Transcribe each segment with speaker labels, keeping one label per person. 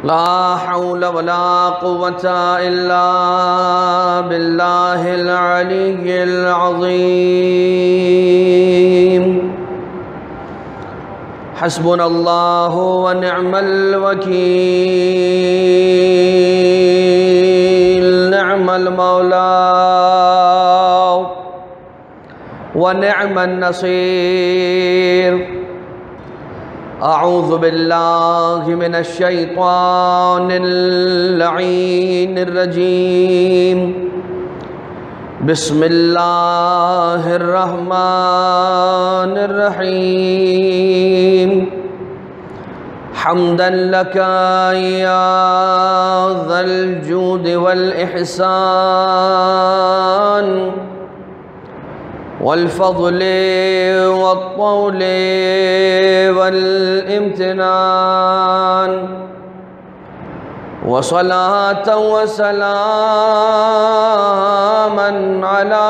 Speaker 1: لا حول ولا قوة إلا بالله العلي العظيم. حسبنا الله ونعم الوكيل، نعم المولى ونعم النصير. أعوذ بالله من الشيطان اللعين الرجيم. بسم الله الرحمن الرحيم. حمدا لك يا ذا الجود والإحسان والفضل والطول والامتنان، وصلاة وسلاما على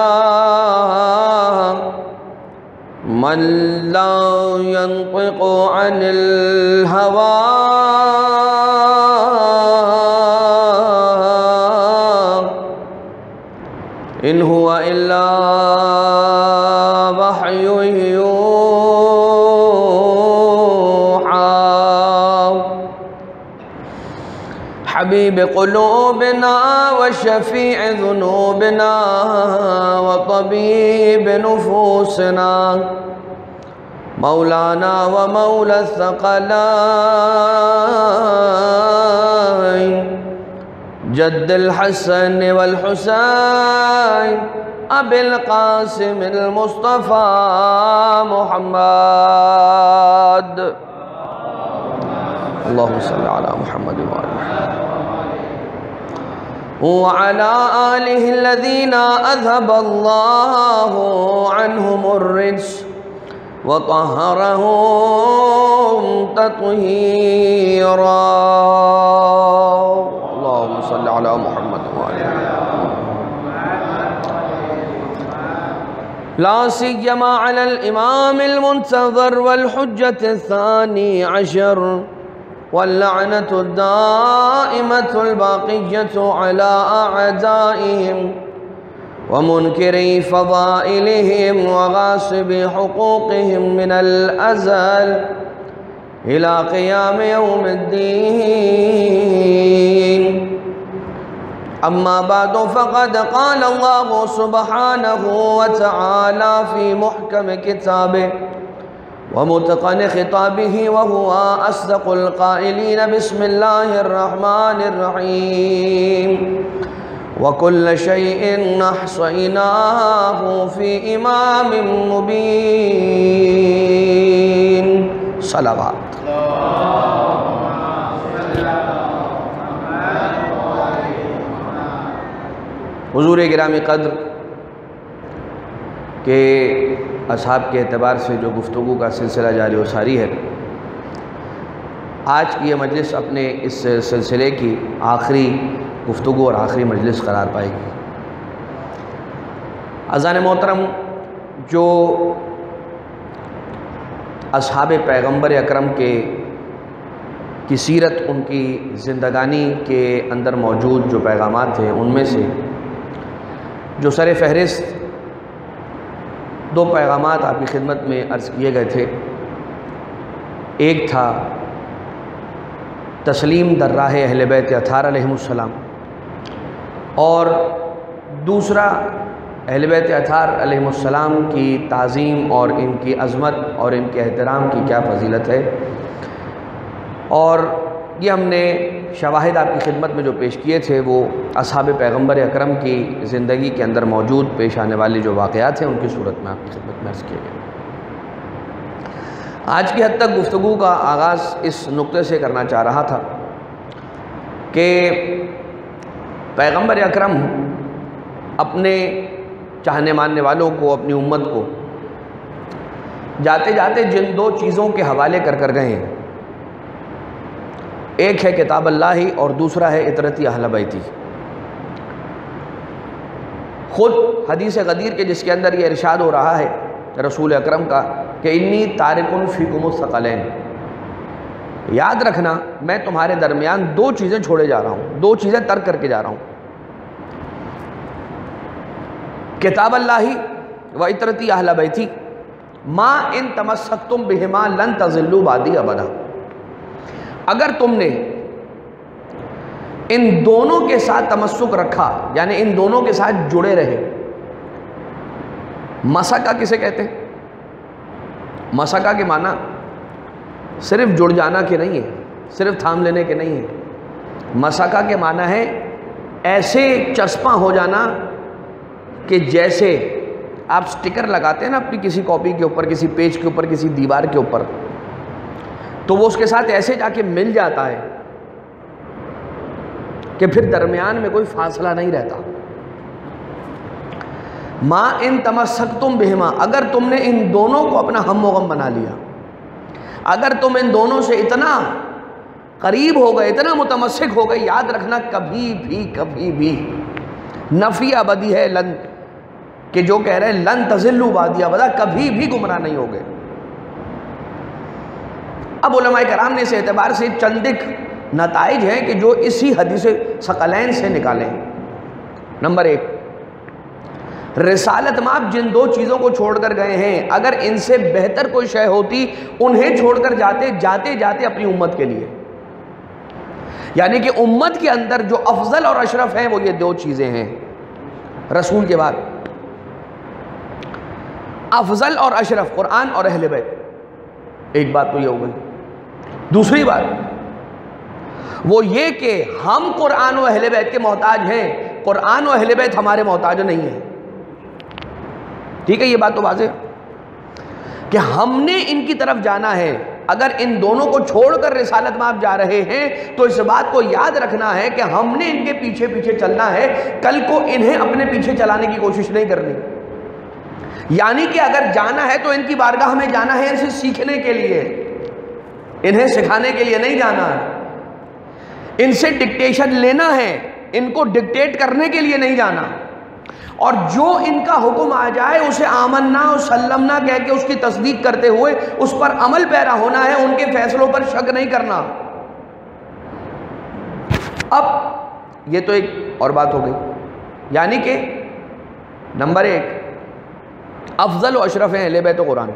Speaker 1: من لا ينطق عن الهوى إن هو إلا وحي يوحى. حبيب قلوبنا وشفيع ذنوبنا وطبيب نفوسنا، مولانا ومولى الثقلين، جد الحسن والحسين أبي القاسم المصطفى محمد. اللهم صل على محمد وآل محمد وعلى آله الذين أذهب الله عنهم الرجس وطهرهم تطهيرا. اللهم صل على محمد وآل محمد لا سيما على الإمام المنتظر والحجة الثاني عشر، واللعنة الدائمة الباقية على أعدائهم ومنكري فضائلهم وغاصبي حقوقهم من الأزل إلى قيام يوم الدين. أما بعد، فقد قال الله سبحانه وتعالى في محكم كتابه ومتقن خطابه وهو أصدق القائلين: بسم الله الرحمن الرحيم. وكل شيء أحصيناه في إمام مبين. صلوات. حضور گرامی قدر کہ اصحاب کے اعتبار سے جو گفتگو کا سلسلہ جاری و ساری ہے، آج کی یہ مجلس اپنے اس سلسلے کی آخری گفتگو اور آخری مجلس قرار پائے گی. عزیزان محترم، جو اصحاب پیغمبر اکرم کی سیرت، ان کی زندگانی کے اندر موجود جو پیغامات تھے، ان میں سے جو سر فہرست دو پیغامات آپ کی خدمت میں عرض کیے گئے تھے. ایک تھا تسلیم در راہ اہل بیت اطہار علیہم السلام، اور دوسرا اہل بیت اطہار علیہم السلام کی تعظیم اور ان کی عظمت اور ان کے احترام کی کیا فضیلت ہے. اور یہ ہم نے شواہد آپ کی خدمت میں جو پیش کیے تھے وہ اصحاب پیغمبر اکرم کی زندگی کے اندر موجود پیش آنے والی جو واقعات ہیں ان کی صورت میں آپ کی خدمت میں عرض کیے گئے. آج کی حد تک گفتگو کا آغاز اس نقطے سے کرنا چاہ رہا تھا کہ پیغمبر اکرم اپنے چاہنے ماننے والوں کو، اپنی امت کو جاتے جاتے جن دو چیزوں کے حوالے کر گئے ہیں، ایک ہے کتاب اللہ اور دوسرا ہے عطرتی اہل بیتی. خود حدیث غدیر کے جس کے اندر یہ ارشاد ہو رہا ہے رسول اکرم کا کہ انی تارکن فیکم الثقلین، یاد رکھنا میں تمہارے درمیان دو چیزیں چھوڑے جا رہا ہوں، دو چیزیں ترک کر کے جا رہا ہوں، کتاب اللہ و عطرتی اہل بیتی ما ان تمسکتم بہما لن تضلوا بعدی ابدا۔ اگر تم نے ان دونوں کے ساتھ تمسک رکھا، یعنی ان دونوں کے ساتھ جڑے رہے۔ مسکا کسے کہتے ہیں؟ مسکا کے معنی صرف جڑ جانا کے نہیں ہے، صرف تھام لینے کے نہیں ہے۔ مسکا کے معنی ہے ایسے چسپاں ہو جانا کہ جیسے آپ سٹکر لگاتے ہیں نا اپنی کسی کاپی کے اوپر، کسی پیج کے اوپر، کسی دیوار کے اوپر، تو وہ اس کے ساتھ ایسے جا کے مل جاتا ہے کہ پھر درمیان میں کوئی فاصلہ نہیں رہتا۔ ما ان تمسکتم بہما، اگر تم نے ان دونوں کو اپنا ہم و غم بنا لیا، اگر تم ان دونوں سے اتنا قریب ہو گئے، اتنا متمسک ہو گئے، یاد رکھنا کبھی بھی نفی ابدی ہے لن، کہ جو کہہ رہے ہیں لن تضلوا بعدی ابدا، کبھی بھی گمراہ نہیں ہوگے۔ اب علماء کرام نے اس اعتبار سے چند ایک نتائج ہیں کہ جو اسی حدیث ثقلین سے نکالیں۔ نمبر 1، رسالت مآب جن دو چیزوں کو چھوڑ کر گئے ہیں، اگر ان سے بہتر کوئی شے ہوتی انہیں چھوڑ کر جاتے اپنی امت کے لیے، یعنی کہ امت کے اندر جو افضل اور اشرف ہیں وہ یہ دو چیزیں ہیں رسول کے بعد، افضل اور اشرف، قرآن اور اہل بیت۔ ایک بات تو یہ ہو گئی۔ دوسری بات وہ یہ کہ ہم قرآن و اہل بیت کے محتاج ہیں، قرآن و اہل بیت ہمارے محتاج نہیں ہیں۔ ٹھیک ہے، یہ بات تو واضح ہے کہ ہم نے ان کی طرف جانا ہے۔ اگر ان دونوں کو چھوڑ کر رسالت میں آپ جا رہے ہیں تو اس بات کو یاد رکھنا ہے کہ ہم نے ان کے پیچھے چلنا ہے، کل کو انہیں اپنے پیچھے چلانے کی کوشش نہیں کرنی۔ یعنی کہ اگر جانا ہے تو ان کی بارگاہ میں جانا ہے ان سے سیکھنے کے لیے، انہیں سکھانے کے لیے نہیں جانا ہے، ان سے ڈکٹیشن لینا ہے، ان کو ڈکٹیٹ کرنے کے لیے نہیں جانا، اور جو ان کا حکم آ جائے اسے آمنا و سلمنا کہہ کے اس کی تصدیق کرتے ہوئے اس پر عمل پیرا ہونا ہے، ان کے فیصلوں پر شک نہیں کرنا۔ اب یہ تو ایک اور بات ہو گئی، یعنی کہ نمبر 1 افضل و اشرف ہیں اہل بیت و قرآن،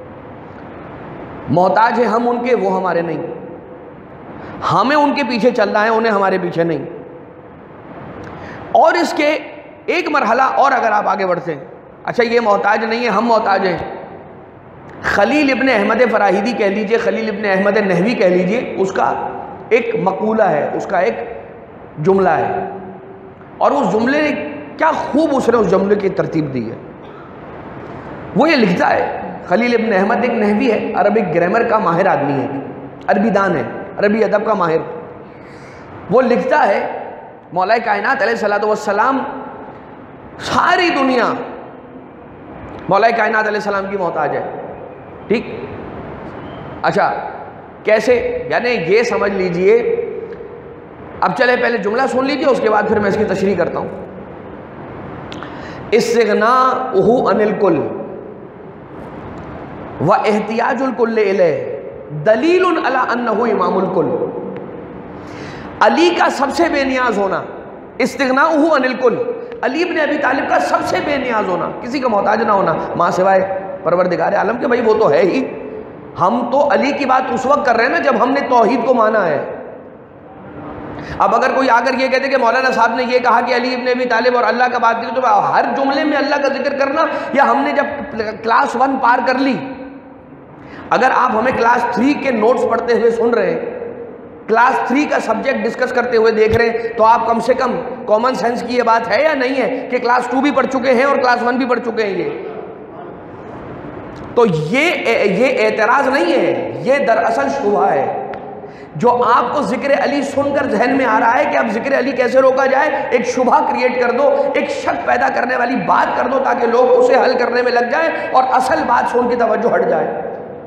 Speaker 1: محتاج ہیں ہم ان کے، وہ ہمارے نہیں، ہمیں ان کے پیچھے چلنا ہے، انہیں ہمارے پیچھے نہیں۔ اور اس کے ایک مرحلہ اور اگر آپ آگے بڑھتے ہیں، اچھا یہ محتاج نہیں ہے، ہم محتاج ہیں۔ خلیل ابن احمد فراہیدی کہہ لیجئے، خلیل ابن احمد نحوی کہہ لیجئے، اس کا ایک مقولہ ہے، اس کا ایک جملہ ہے، اور اس جملے نے کیا خوب اس نے اس جملے کی ترتیب دی ہے۔ وہ یہ لکھتا ہے، خلیل ابن احمد ایک نحوی ہے، عربک گرامر کا ماہر آدمی ہے، عربی دان ہے، عربی ادب کا ماہر۔ وہ لکھتا ہے مولا کائنات علیہ السلام، ساری دنیا مولا کائنات علیہ السلام کی محتاج ہے، ٹھیک؟ اچھا کیسے؟ یعنی یہ سمجھ لیجئے، اب چلے پہلے جملہ سن لیجئے، اس کے بعد پھر میں اس کی تشریح کرتا ہوں۔ استغناؤہ عن الکل و احتیاج الکل الیہ دلیل علی انہ امام الکل۔ علی کا سب سے بے نیاز ہونا، استغناؤہ عن الکل، علی ابن ابی طالب کا سب سے بے نیاز ہونا، کسی کا محتاج نہ ہونا ماں سوائے پروردگار عالم کے۔ بھائی وہ تو ہے ہی، ہم تو علی کی بات اس وقت کر رہے ہیں نا جب ہم نے توحید کو مانا ہے۔ اب اگر کوئی آ کر یہ کہتے کہ مولانا صاحب نے یہ کہا کہ علی ابن ابی طالب اور اللہ کا بات کی، تو ہر جملے میں اللہ کا ذکر کرنا، یا ہم نے جب کلاس 1 پار کر لی، اگر آپ ہمیں کلاس 3 کے نوٹس پڑھتے ہوئے سن رہے ہیں، کلاس 3 کا سبجیکٹ ڈسکس کرتے ہوئے دیکھ رہے ہیں، تو آپ کم سے کم کامن سینس کی یہ بات ہے یا نہیں ہے کہ کلاس 2 بھی پڑھ چکے ہیں اور کلاس 1 بھی پڑھ چکے ہیں؟ یہ تو یہ اعتراض نہیں ہے، یہ دراصل شبہ ہے جو آپ کو ذکر علی سن کر ذہن میں آ رہا ہے کہ اب ذکر علی کیسے روکا جائے۔ ایک شبہ کریٹ کر دو، ایک شک پیدا کرنے والی بات کر دو تاکہ لوگ اسے حل کرنے میں لگ جائیں اور اصل بات سے ان کی توجہ ہٹ جائے۔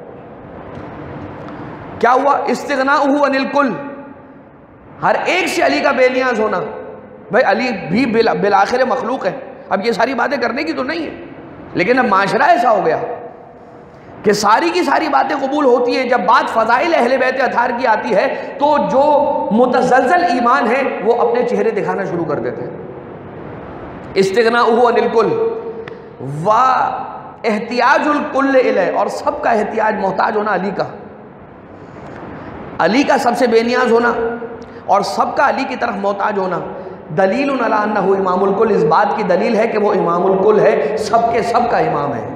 Speaker 1: کیا ہوا؟ استغناؤہ عن الکل، ہر ایک سے علی کا بے نیاز ہونا۔ بھائی علی بھی بالآخر مخلوق ہے، اب یہ ساری باتیں کرنے کی تو نہیں ہے، لیکن اب معاشرہ ایسا ہو گیا کہ ساری کی ساری باتیں قبول ہوتی ہیں. جب بات فضائل اہل بیت اطہار کی آتی ہے تو جو متزلزل ایمان ہے وہ اپنے چہرے دکھانا شروع کر دیتے ہیں. استغناؤہ عن الکل و احتیاج الکل الیہ، اور سب کا احتیاج محتاج ہونا علی کا، علی کا سب سے بے نیاز ہونا اور سب کا علی کی طرف محتاج ہونا. دلیل علی انہ امام الکل، اس بات کی دلیل ہے کہ وہ امام الکل ہے، سب کے سب کا امام ہے.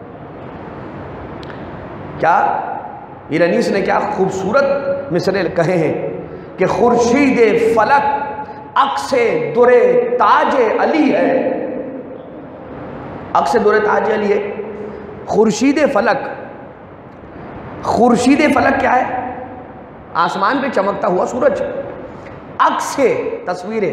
Speaker 1: کیا میر انیس نے کیا خوبصورت مصرے کہے ہیں کہ خورشید فلک عکس در تاج علی ہے. عکس در تاج علی ہے. خورشید فلک، خورشید فلک کیا ہے؟ آسمان پہ چمکتا ہوا سورج. عکس تصویریں،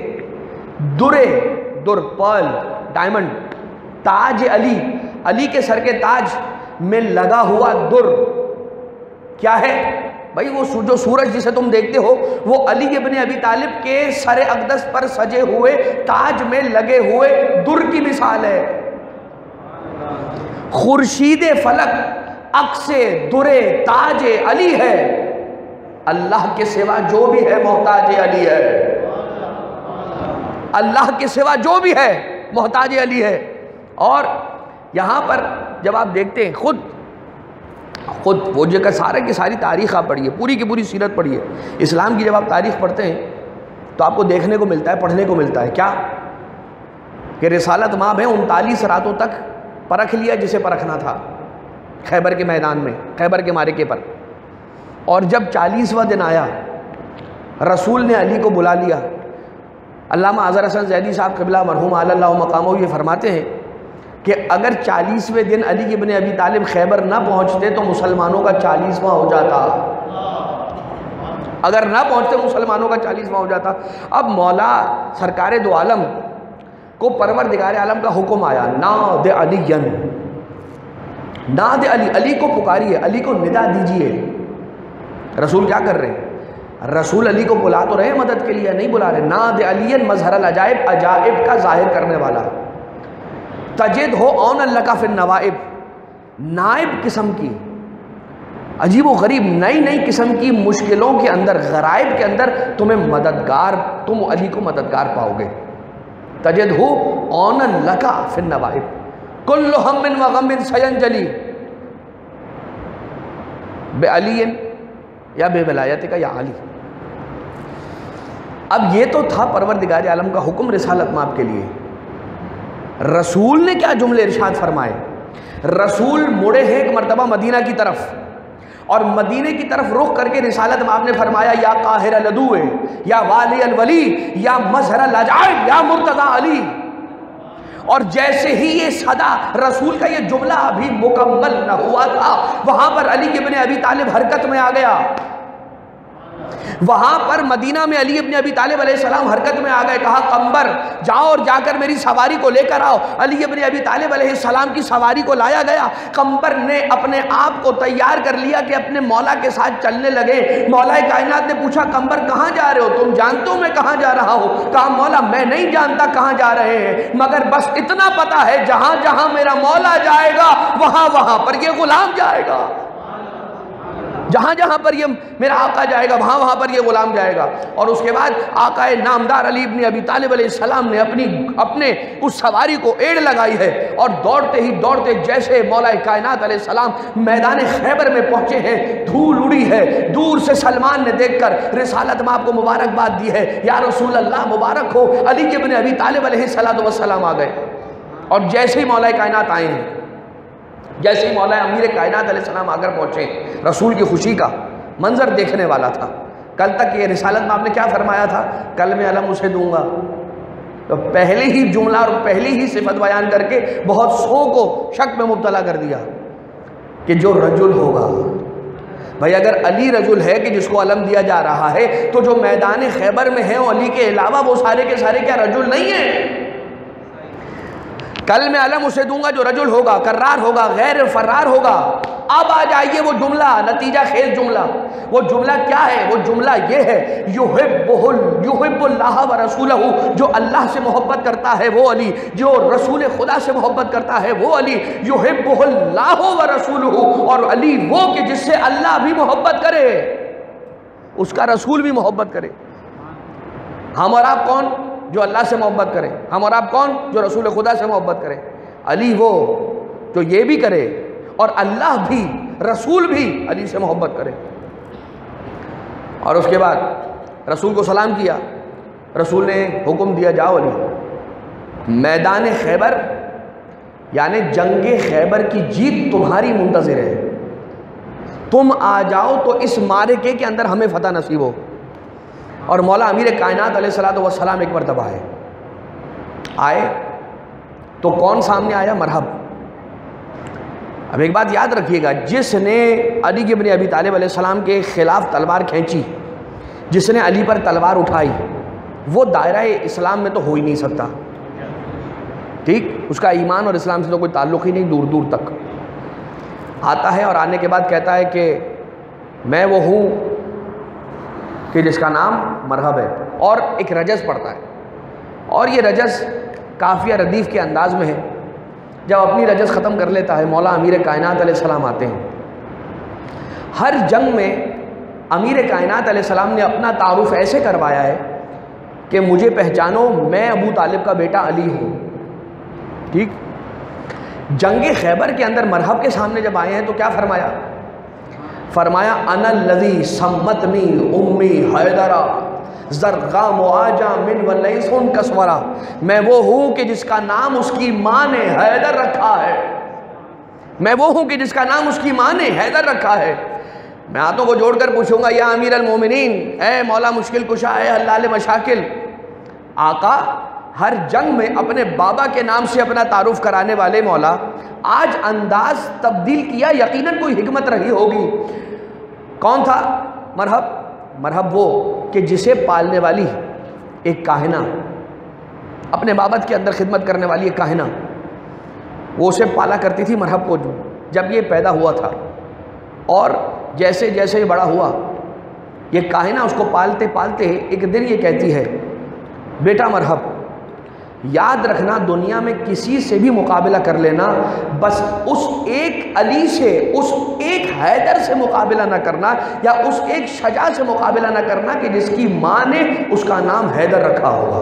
Speaker 1: در پرل ڈائمنڈ، تاج علی، علی کے سر کے تاج میں لگا ہوا در کیا ہے بھائی؟ وہ جو سورج جسے تم دیکھتے ہو وہ علی ابن ابی طالب کے سر اقدس پر سجے ہوئے تاج میں لگے ہوئے در کی مثال ہے. خورشید فلک عکس در تاج علی ہے. اللہ کے سوا جو بھی ہے محتاج علی ہے. اللہ کے سوا جو بھی ہے محتاج علی ہے. اور یہاں پر جب آپ دیکھتے ہیں خود وہ جگہ سارے کی ساری تاریخ آپ پڑھیے، پوری کی پوری سیرت پڑھیے اسلام کی. جب آپ تاریخ پڑھتے ہیں تو آپ کو دیکھنے کو ملتا ہے، پڑھنے کو ملتا ہے کیا کہ رسالت مآب ہے 39 راتوں تک پرکھ لیا جسے پرکھنا تھا خیبر کے میدان میں، خیبر کے معرکے پر. اور جب 40واں دن آیا رسول نے علی کو بلا لیا. علامہ اظہر حسن زیدی صاحب قبلہ مرحوم علی اللہ مقامہ یہ فرماتے ہیں کہ اگر 40ویں دن علی ابن ابی طالب خیبر نہ پہنچتے تو مسلمانوں کا 40واں ہو جاتا. اگر نہ پہنچتے مسلمانوں کا 40واں ہو جاتا. اب مولا سرکار دو عالم کو پروردگار عالم کا حکم آیا، ناد علی، ناد علی، علی کو پکاریے، علی کو ندا دیجئے. رسول کیا کر رہے ہیں؟ رسول علی کو بلا تو رہے مدد کے لیے، نہیں بلا رہے. ناد علی مظہر العجائب، عجائب کا ظاہر کرنے والا. تجد ہو اون اللہ فی النوائب، نائب قسم کی، عجیب و غریب نئی نئی قسم کی مشکلوں کے اندر، غرائب کے اندر تمہیں مددگار، تم علی کو مددگار پاؤ گے. تجد ہو اون اللہ فی النوائب، کل ہم و غم سینجلی بے علی یا بے ولایت کا یا علی. اب یہ تو تھا پروردگار عالم کا حکم رسالت مآب کے لیے. رسول نے کیا جملے ارشاد فرمائے؟ رسول مڑے ہیں ایک مرتبہ مدینہ کی طرف، اور مدینہ کی طرف رخ کر کے رسالت مآب نے فرمایا، یا قاہر العدو، یا والی الولی، یا مظہر العجائب، یا مرتضی علی. اور جیسے ہی یہ صدا رسول کا یہ جملہ ابھی مکمل نہ ہوا تھا، وہاں پر علی ابن ابی طالب حرکت میں آ گیا. وہاں پر مدینہ میں علی ابن ابی طالب علیہ السلام حرکت میں آ گئے. کہا قمبر جاؤ اور جا کر میری سواری کو لے کر آؤ. علی ابن ابی طالب علیہ السلام کی سواری کو لایا گیا. قمبر نے اپنے آپ کو تیار کر لیا کہ اپنے مولا کے ساتھ چلنے لگے. مولا کائنات نے پوچھا قمبر کہاں جا رہے ہو؟ تم جانتے ہو میں کہاں جا رہا ہوں؟ کہا مولا میں نہیں جانتا کہاں جا رہے ہیں، مگر بس اتنا پتا ہے جہاں جہاں میرا مولا جائے گا وہاں وہاں پر یہ غلام جائے گا. جہاں جہاں پر یہ میرا آقا جائے گا وہاں وہاں پر یہ غلام جائے گا. اور اس کے بعد آقا نامدار علی ابن ابی طالب علیہ السلام نے اپنے اس سواری کو ایڑ لگائی ہے، اور دوڑتے ہی دوڑتے جیسے مولا کائنات علیہ السلام میدان خیبر میں پہنچے ہیں، دھول اڑی ہے. دور سے سلمان نے دیکھ کر رسالت مآب کو مبارکباد دی ہے، یا رسول اللہ مبارک ہو. علی ابن ابی طالب علیہ السلام آ گئے، اور جیسے ہی مولا کائنات آئے ہیں، جیسے ہی مولا امیر کائنات علیہ السلام آ کر پہنچے، رسول کی خوشی کا منظر دیکھنے والا تھا. کل تک یہ رسالت مآب نے کیا فرمایا تھا؟ کل میں علم اسے دوں گا. تو پہلے ہی جملہ اور پہلی ہی صفت بیان کر کے بہت سو کو شک میں مبتلا کر دیا کہ جو رجل ہوگا. بھائی اگر علی رجل ہے کہ جس کو علم دیا جا رہا ہے، تو جو میدان خیبر میں ہیں علی کے علاوہ وہ سارے کے سارے کیا رجل نہیں ہیں؟ کل میں علم اسے دوں گا جو رجل ہوگا، کرار ہوگا، غیر فرار ہوگا. اب آ جائیے وہ جملہ، نتیجہ خیز جملہ. وہ جملہ کیا ہے؟ وہ جملہ یہ ہے یحب اللہ و رسولہ، جو اللہ سے محبت کرتا ہے وہ علی، جو رسول خدا سے محبت کرتا ہے وہ علی. یحبہ اللہ و رسولہ، اور علی وہ کہ جس سے اللہ بھی محبت کرے، اس کا رسول بھی محبت کرے. ہم اور آپ کون؟ جو اللہ سے محبت کرے. ہم اور آپ کون؟ جو رسول خدا سے محبت کرے. علی وہ جو یہ بھی کرے اور اللہ بھی، رسول بھی علی سے محبت کرے. اور اس کے بعد رسول کو سلام کیا. رسول نے حکم دیا جاؤ علی، میدان خیبر یعنی جنگ خیبر کی جیت تمہاری منتظر ہے، تم آ جاؤ تو اس معرکے کے اندر ہمیں فتح نصیب ہو. اور مولا امیر کائنات علیہ السلام ایک مرتبہ آئے تو کون سامنے آیا؟ مرحب. اب ایک بات یاد رکھیے گا، جس نے علی ابن ابی طالب علیہ السلام کے خلاف تلوار کھینچی، جس نے علی پر تلوار اٹھائی، وہ دائرہ اسلام میں تو ہو ہی نہیں سکتا. ٹھیک، اس کا ایمان اور اسلام سے تو کوئی تعلق ہی نہیں، دور دور تک. آتا ہے اور آنے کے بعد کہتا ہے کہ میں وہ ہوں کہ جس کا نام مرحب ہے، اور ایک رجز پڑھتا ہے. اور یہ رجز کافیہ ردیف کے انداز میں ہے. جب اپنی رجز ختم کر لیتا ہے، مولا امیر کائنات علیہ السلام آتے ہیں. ہر جنگ میں امیر کائنات علیہ السلام نے اپنا تعارف ایسے کروایا ہے کہ مجھے پہچانو، میں ابو طالب کا بیٹا علی ہوں. ٹھیک، جنگ خیبر کے اندر مرحب کے سامنے جب آئے ہیں تو کیا فرمایا؟ فرمایا انا الذی سمتنی امی حیدرہ زرغا معاجہ من ولیسن کسورہ، میں وہ ہوں کہ جس کا نام اس کی ماں نے حیدر رکھا ہے. میں وہ ہوں کہ جس کا نام اس کی ماں نے حیدر رکھا ہے. میں ہاتھوں کو جوڑ کر پوچھوں گا، یا امیر المومنین، اے مولا مشکل کشا، اے حلال مشاکل، آقا ہر جنگ میں اپنے بابا کے نام سے اپنا تعارف کرانے والے مولا، آج انداز تبدیل کیا، یقیناً کوئی حکمت رہی ہوگی. کون تھا مرحب؟ مرحب وہ کہ جسے پالنے والی ایک کاہنہ، اپنے بابت کے اندر خدمت کرنے والی ایک کاہنہ، وہ اسے پالا کرتی تھی مرحب کو. جب یہ پیدا ہوا تھا اور جیسے جیسے یہ بڑا ہوا، یہ کاہنہ اس کو پالتے پالتے ایک دن یہ کہتی ہے، بیٹا مرحب، یاد رکھنا دنیا میں کسی سے بھی مقابلہ کر لینا، بس اس ایک علی سے، اس ایک حیدر سے مقابلہ نہ کرنا، یا اس ایک شجاع سے مقابلہ نہ کرنا کہ جس کی ماں نے اس کا نام حیدر رکھا ہوگا.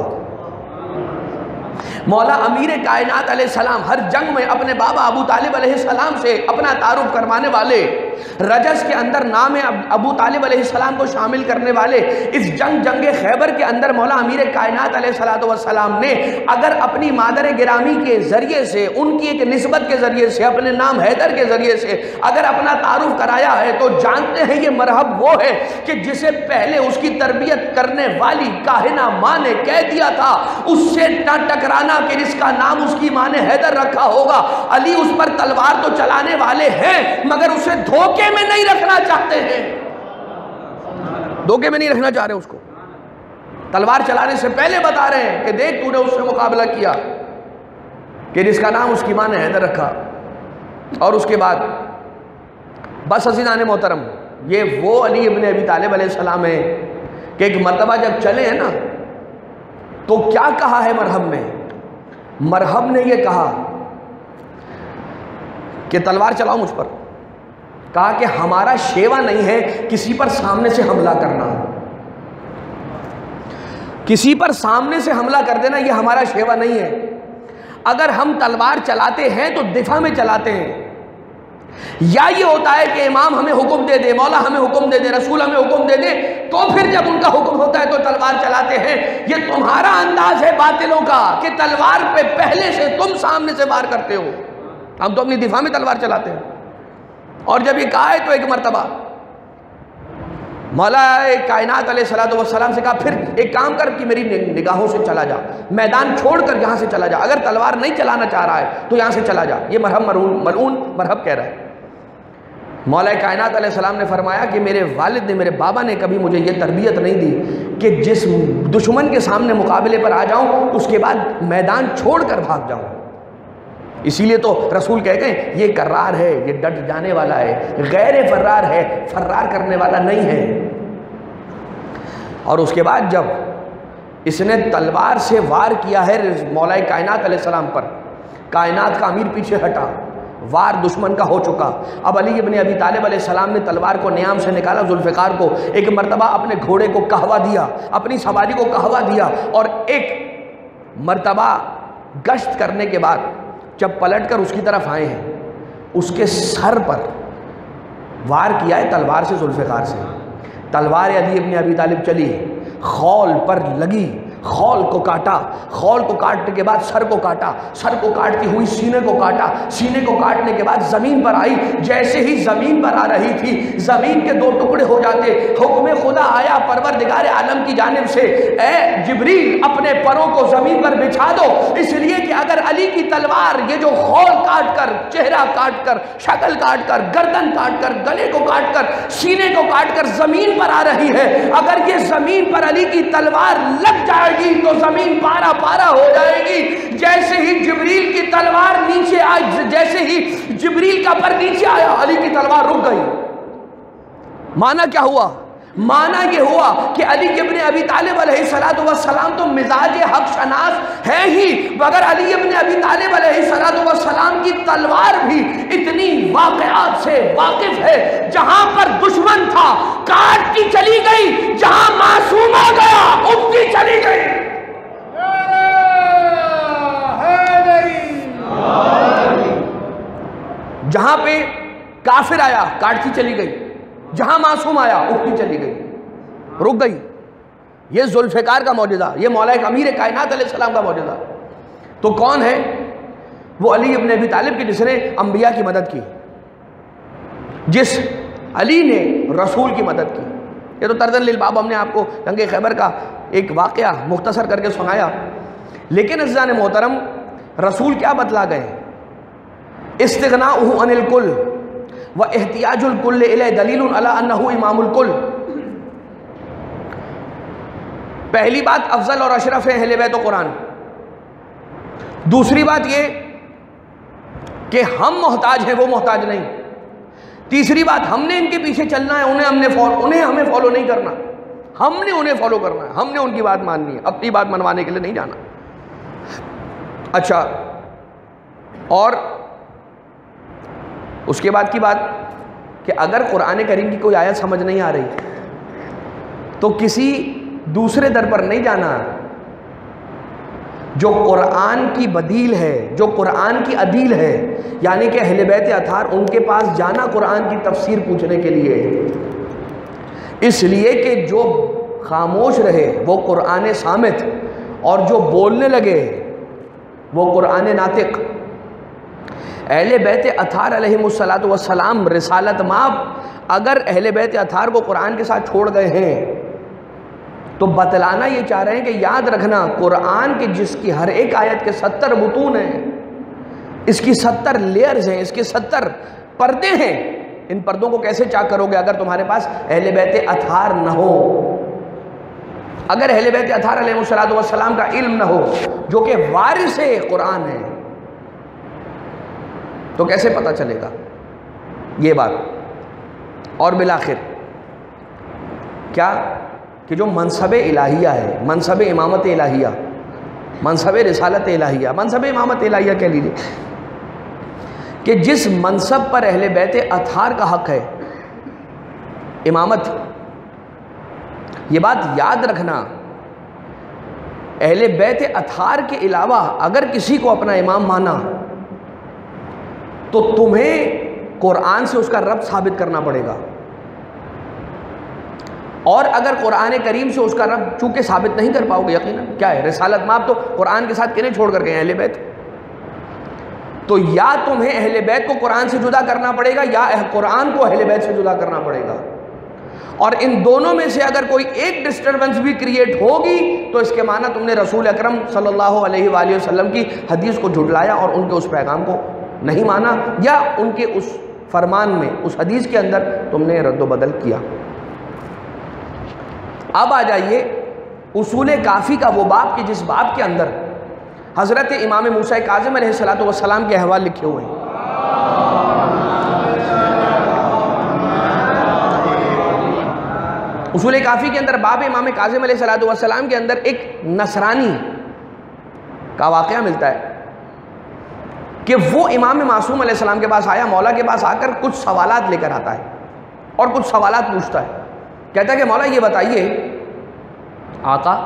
Speaker 1: مولا امیر کائنات علیہ السلام ہر جنگ میں اپنے بابا ابو طالب علیہ السلام سے اپنا تعارف کروانے والے، رجز کے اندر نام ابو طالب علیہ السلام کو شامل کرنے والے، اس جنگ خیبر کے اندر مولا امیر کائنات علیہ السلام نے اگر اپنی مادر گرامی کے ذریعے سے، ان کی ایک نسبت کے ذریعے سے، اپنے نام حیدر کے ذریعے سے اگر اپنا تعارف کرایا ہے تو جانتے ہیں یہ مرحب وہ ہے کہ جسے پہلے اس کی تربیت کرنے والی کاہنہ ماں نے کہہ دیا تھا اس سے نہ ٹکرانا کہ جس کا نام اس کی ماں نے حیدر رکھا ہوگا. علی اس پر تلوار تو چلانے والے ہیں مگر اسے دھوکے میں نہیں رکھنا چاہتے ہیں. دھوکے میں نہیں رکھنا چاہ رہے اس کو. تلوار چلانے سے پہلے بتا رہے ہیں کہ دیکھ تو نے اس سے مقابلہ کیا کہ جس کا نام اس کی ماں نے حیدر رکھا. اور اس کے بعد بس عزیزان محترم، یہ وہ علی ابن ابی طالب علیہ السلام ہے کہ ایک مرتبہ جب چلے ہیں نا تو کیا کہا ہے مرحب میں؟ مرحب نے یہ کہا کہ تلوار چلاؤ مجھ پر. کہا کہ ہمارا شیوا نہیں ہے کسی پر سامنے سے حملہ کرنا، کسی پر سامنے سے حملہ کر دینا یہ ہمارا شیوا نہیں ہے. اگر ہم تلوار چلاتے ہیں تو دفاع میں چلاتے ہیں، یا یہ ہوتا ہے کہ امام ہمیں حکم دے دے، مولا ہمیں حکم دے دے، رسول ہمیں حکم دے دے تو پھر جب ان کا حکم ہوتا ہے تو تلوار چلاتے ہیں. یہ تمہارا انداز ہے باطلوں کا کہ تلوار پہ پہلے سے تم سامنے سے وار کرتے ہو، ہم تو اپنی دفاع میں تلوار چلاتے ہیں. اور جب یہ کہا ہے تو ایک مرتبہ مولا کائنات علیہ السلام سے کہا پھر ایک کام کر کہ میری نگاہوں سے چلا جا، میدان چھوڑ کر یہاں سے چلا جا، اگر تلوار نہیں چلانا چاہ رہا ہے تو یہاں سے چلا جا. یہ مرحب ملعون مرحب کہہ رہا ہے. مولا کائنات علیہ السلام نے فرمایا کہ میرے والد نے، میرے بابا نے کبھی مجھے یہ تربیت نہیں دی کہ جس دشمن کے سامنے مقابلے پر آ جاؤں اس کے بعد میدان چھوڑ کر بھاگ جاؤں. اسی لیے تو رسول کہتے ہیں یہ کرار ہے، یہ ڈٹ جانے والا ہے، غیر فرار ہے، فرار کرنے والا نہیں ہے۔ اور اس کے بعد جب اس نے تلوار سے وار کیا ہے مولا کائنات علیہ السلام پر، کائنات کا امیر پیچھے ہٹا، وار دشمن کا ہو چکا۔ اب علی ابن ابی طالب علیہ السلام نے تلوار کو نیام سے نکالا، ذوالفقار کو ایک مرتبہ اپنے گھوڑے کو کہوا دیا، اپنی سواری کو کہوا دیا، اور ایک مرتبہ گشت کرنے کے بعد جب پلٹ کر اس کی طرف آئے ہیں، اس کے سر پر وار کیا ہے تلوار سے، ذوالفقار سے۔ تلوار علی ابن ابی طالب چلی، خول پر لگی، خول کو کاٹا، خول کو کاٹنے کے بعد سر کو کاٹا، سر کو کاٹتی ہوئی سینے کو کاٹا، سینے کو کاٹنے کے بعد زمین پر آئی۔ جیسے ہی زمین پر آ رہی تھی، زمین کے دو ٹکڑے ہو جاتے، حکم خدا آیا پروردگار عالم کی جانب سے، اے جبریل اپنے پروں کو زمین پر بچھا دو، اس لیے کہ اگر علی کی تلوار یہ جو خول کاٹ کر، چہرہ کاٹ کر، شکل کاٹ کر، گردن کاٹ کر، گلے کو کاٹ کر، سینے کو کاٹ کر زمین پر آ رہی ہے، اگر یہ زمین پر علی کی تلوار لگ جائے گی تو زمین پارا پارا ہو جائے گی۔ جیسے ہی جبریل کی تلوار نیچے آئی، جیسے ہی جبریل کا پر نیچے آیا، علی کی تلوار رک گئی۔ معنی کیا ہوا؟ معنی یہ ہوا کہ علی ابن ابی طالب علیہ السلام تو مزاج حق شناس ہے ہی، مگر علی ابن ابی طالب علیہ السلام کی تلوار بھی اتنی واقعات سے واقف ہے، جہاں پر دشمن تھا کاٹتی چلی گئی، جہاں معصوم آ گیا اٹھتی چلی گئی۔ جہاں پہ کافر آیا کاٹتی چلی گئی، جہاں معصوم آیا اٹھتی چلی گئی، رک گئی۔ یہ ذوالفقار کا معجزہ، یہ مولا امیر کائنات علیہ السلام کا معجزہ۔ تو کون ہے وہ؟ علی ابن ابی طالب کی، جس نے انبیاء کی مدد کی، جس علی نے رسول کی مدد کی۔ یہ تو ترجن للباب ہم نے آپ کو جنگ خیبر کا ایک واقعہ مختصر کر کے سنایا، لیکن عزیزان محترم رسول کیا بتلا گئے؟ استغناؤہ عن الکل واحتیاج الکل الیہ دلیل علی انہ امام الکل۔ پہلی بات افضل اور اشرف ہے اہل بیت و قرآن۔ دوسری بات یہ کہ ہم محتاج ہیں، وہ محتاج نہیں۔ تیسری بات ہم نے ان کے پیچھے چلنا ہے، انہیں ہمیں فالو نہیں کرنا، ہم نے انہیں فالو کرنا ہے، ہم نے ان کی بات ماننی ہے، اپنی بات منوانے کے لیے نہیں جانا۔ اچھا، اور اس کے بعد کی بات کہ اگر قرآن کریم کی کوئی آیت سمجھ نہیں آ رہی تو کسی دوسرے در پر نہیں جانا، جو قرآن کی بدیل ہے، جو قرآن کی عدیل ہے، یعنی کہ اہل بیت اطہار، ان کے پاس جانا قرآن کی تفسیر پوچھنے کے لیے، اس لیے کہ جو خاموش رہے وہ قرآن صامت، اور جو بولنے لگے وہ قرآن ناطق۔ اہل بیت اطہار علیہ السلام رسالت ماب اگر اہل بیت اطہار کو قرآن کے ساتھ چھوڑ گئے ہیں تو بتلانا یہ چاہ رہے ہیں کہ یاد رکھنا قرآن کے جس کی ہر ایک آیت کے 70 متون ہیں، اس کی 70 لیئرز ہیں، اس کے 70 پردے ہیں، ان پردوں کو کیسے چاک کرو گے اگر تمہارے پاس اہل بیت اطہار نہ ہو؟ اگر اہل بیت اطہار علیہ السلام کا علم نہ ہو جو کہ وارث قرآن ہے تو کیسے پتہ چلے گا یہ بات؟ اور بالآخر کیا کہ جو منصب الہیہ ہے، منصب امامت الہیہ، منصب رسالت الہیہ، منصب امامت الہیہ کہہ لیجیے، کہ جس منصب پر اہل بیت اطہار کا حق ہے، امامت، یہ بات یاد رکھنا، اہل بیت اطہار کے علاوہ اگر کسی کو اپنا امام مانا تو تمہیں قرآن سے اس کا ربط ثابت کرنا پڑے گا، اور اگر قرآن کریم سے اس کا ربط چونکہ ثابت نہیں کر پاؤ گے، یقیناً کیا ہے رسالت ماب تو قرآن کے ساتھ کنہیں چھوڑ کر گئے اہل بیت، تو یا تمہیں اہل بیت کو قرآن سے جدا کرنا پڑے گا یا قرآن کو اہل بیت سے جدا کرنا پڑے گا، اور ان دونوں میں سے اگر کوئی ایک ڈسٹربنس بھی کریٹ ہوگی تو اس کے معنی تم نے رسول اکرم صلی اللہ علیہ وآلہ وسلم کی حدیث کو جھٹلایا اور ان کے اس پیغام کو نہیں مانا، یا ان کے اس فرمان میں، اس حدیث کے اندر تم نے رد و بدل کیا۔ اب آ جائیے اصول کافی کا وہ باب کہ جس باب کے اندر حضرت امام موسیٰ کاظم علیہ السلام کے احوال لکھے ہوئے ہیں۔ اصول کافی کے اندر باب امام کاظم علیہ السلام کے اندر ایک نصرانی کا واقعہ ملتا ہے کہ وہ امام معصوم علیہ السلام کے پاس آیا، مولا کے پاس آ کر کچھ سوالات لے کر آتا ہے اور کچھ سوالات پوچھتا ہے۔ کہتا ہے کہ مولا یہ بتائیے آقا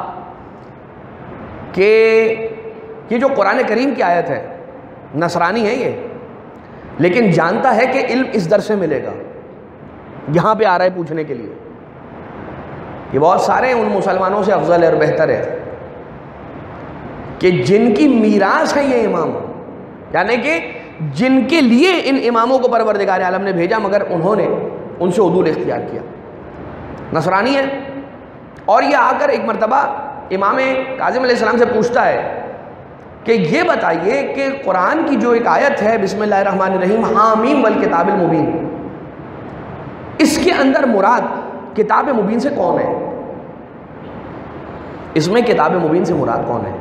Speaker 1: کہ یہ جو قرآن کریم کی آیت ہے، نصرانی ہے یہ، لیکن جانتا ہے کہ علم اس در سے ملے گا، یہاں پہ آ رہا ہے پوچھنے کے لیے، یہ بہت سارے ان مسلمانوں سے افضل ہے اور بہتر ہے کہ جن کی میراث ہے یہ امام، یعنی کہ جن کے لیے ان اماموں کو پروردگار عالم نے بھیجا مگر انہوں نے ان سے عدول اختیار کیا، نصرانی ہے۔ اور یہ آ کر ایک مرتبہ امام کاظم علیہ السلام سے پوچھتا ہے کہ یہ بتائیے کہ قرآن کی جو ایک آیت ہے بسم اللہ الرحمن الرحیم حامیم والکتاب المبین، اس کے اندر مراد کتاب مبین سے کون ہے؟ اس میں کتاب مبین سے مراد کون ہے؟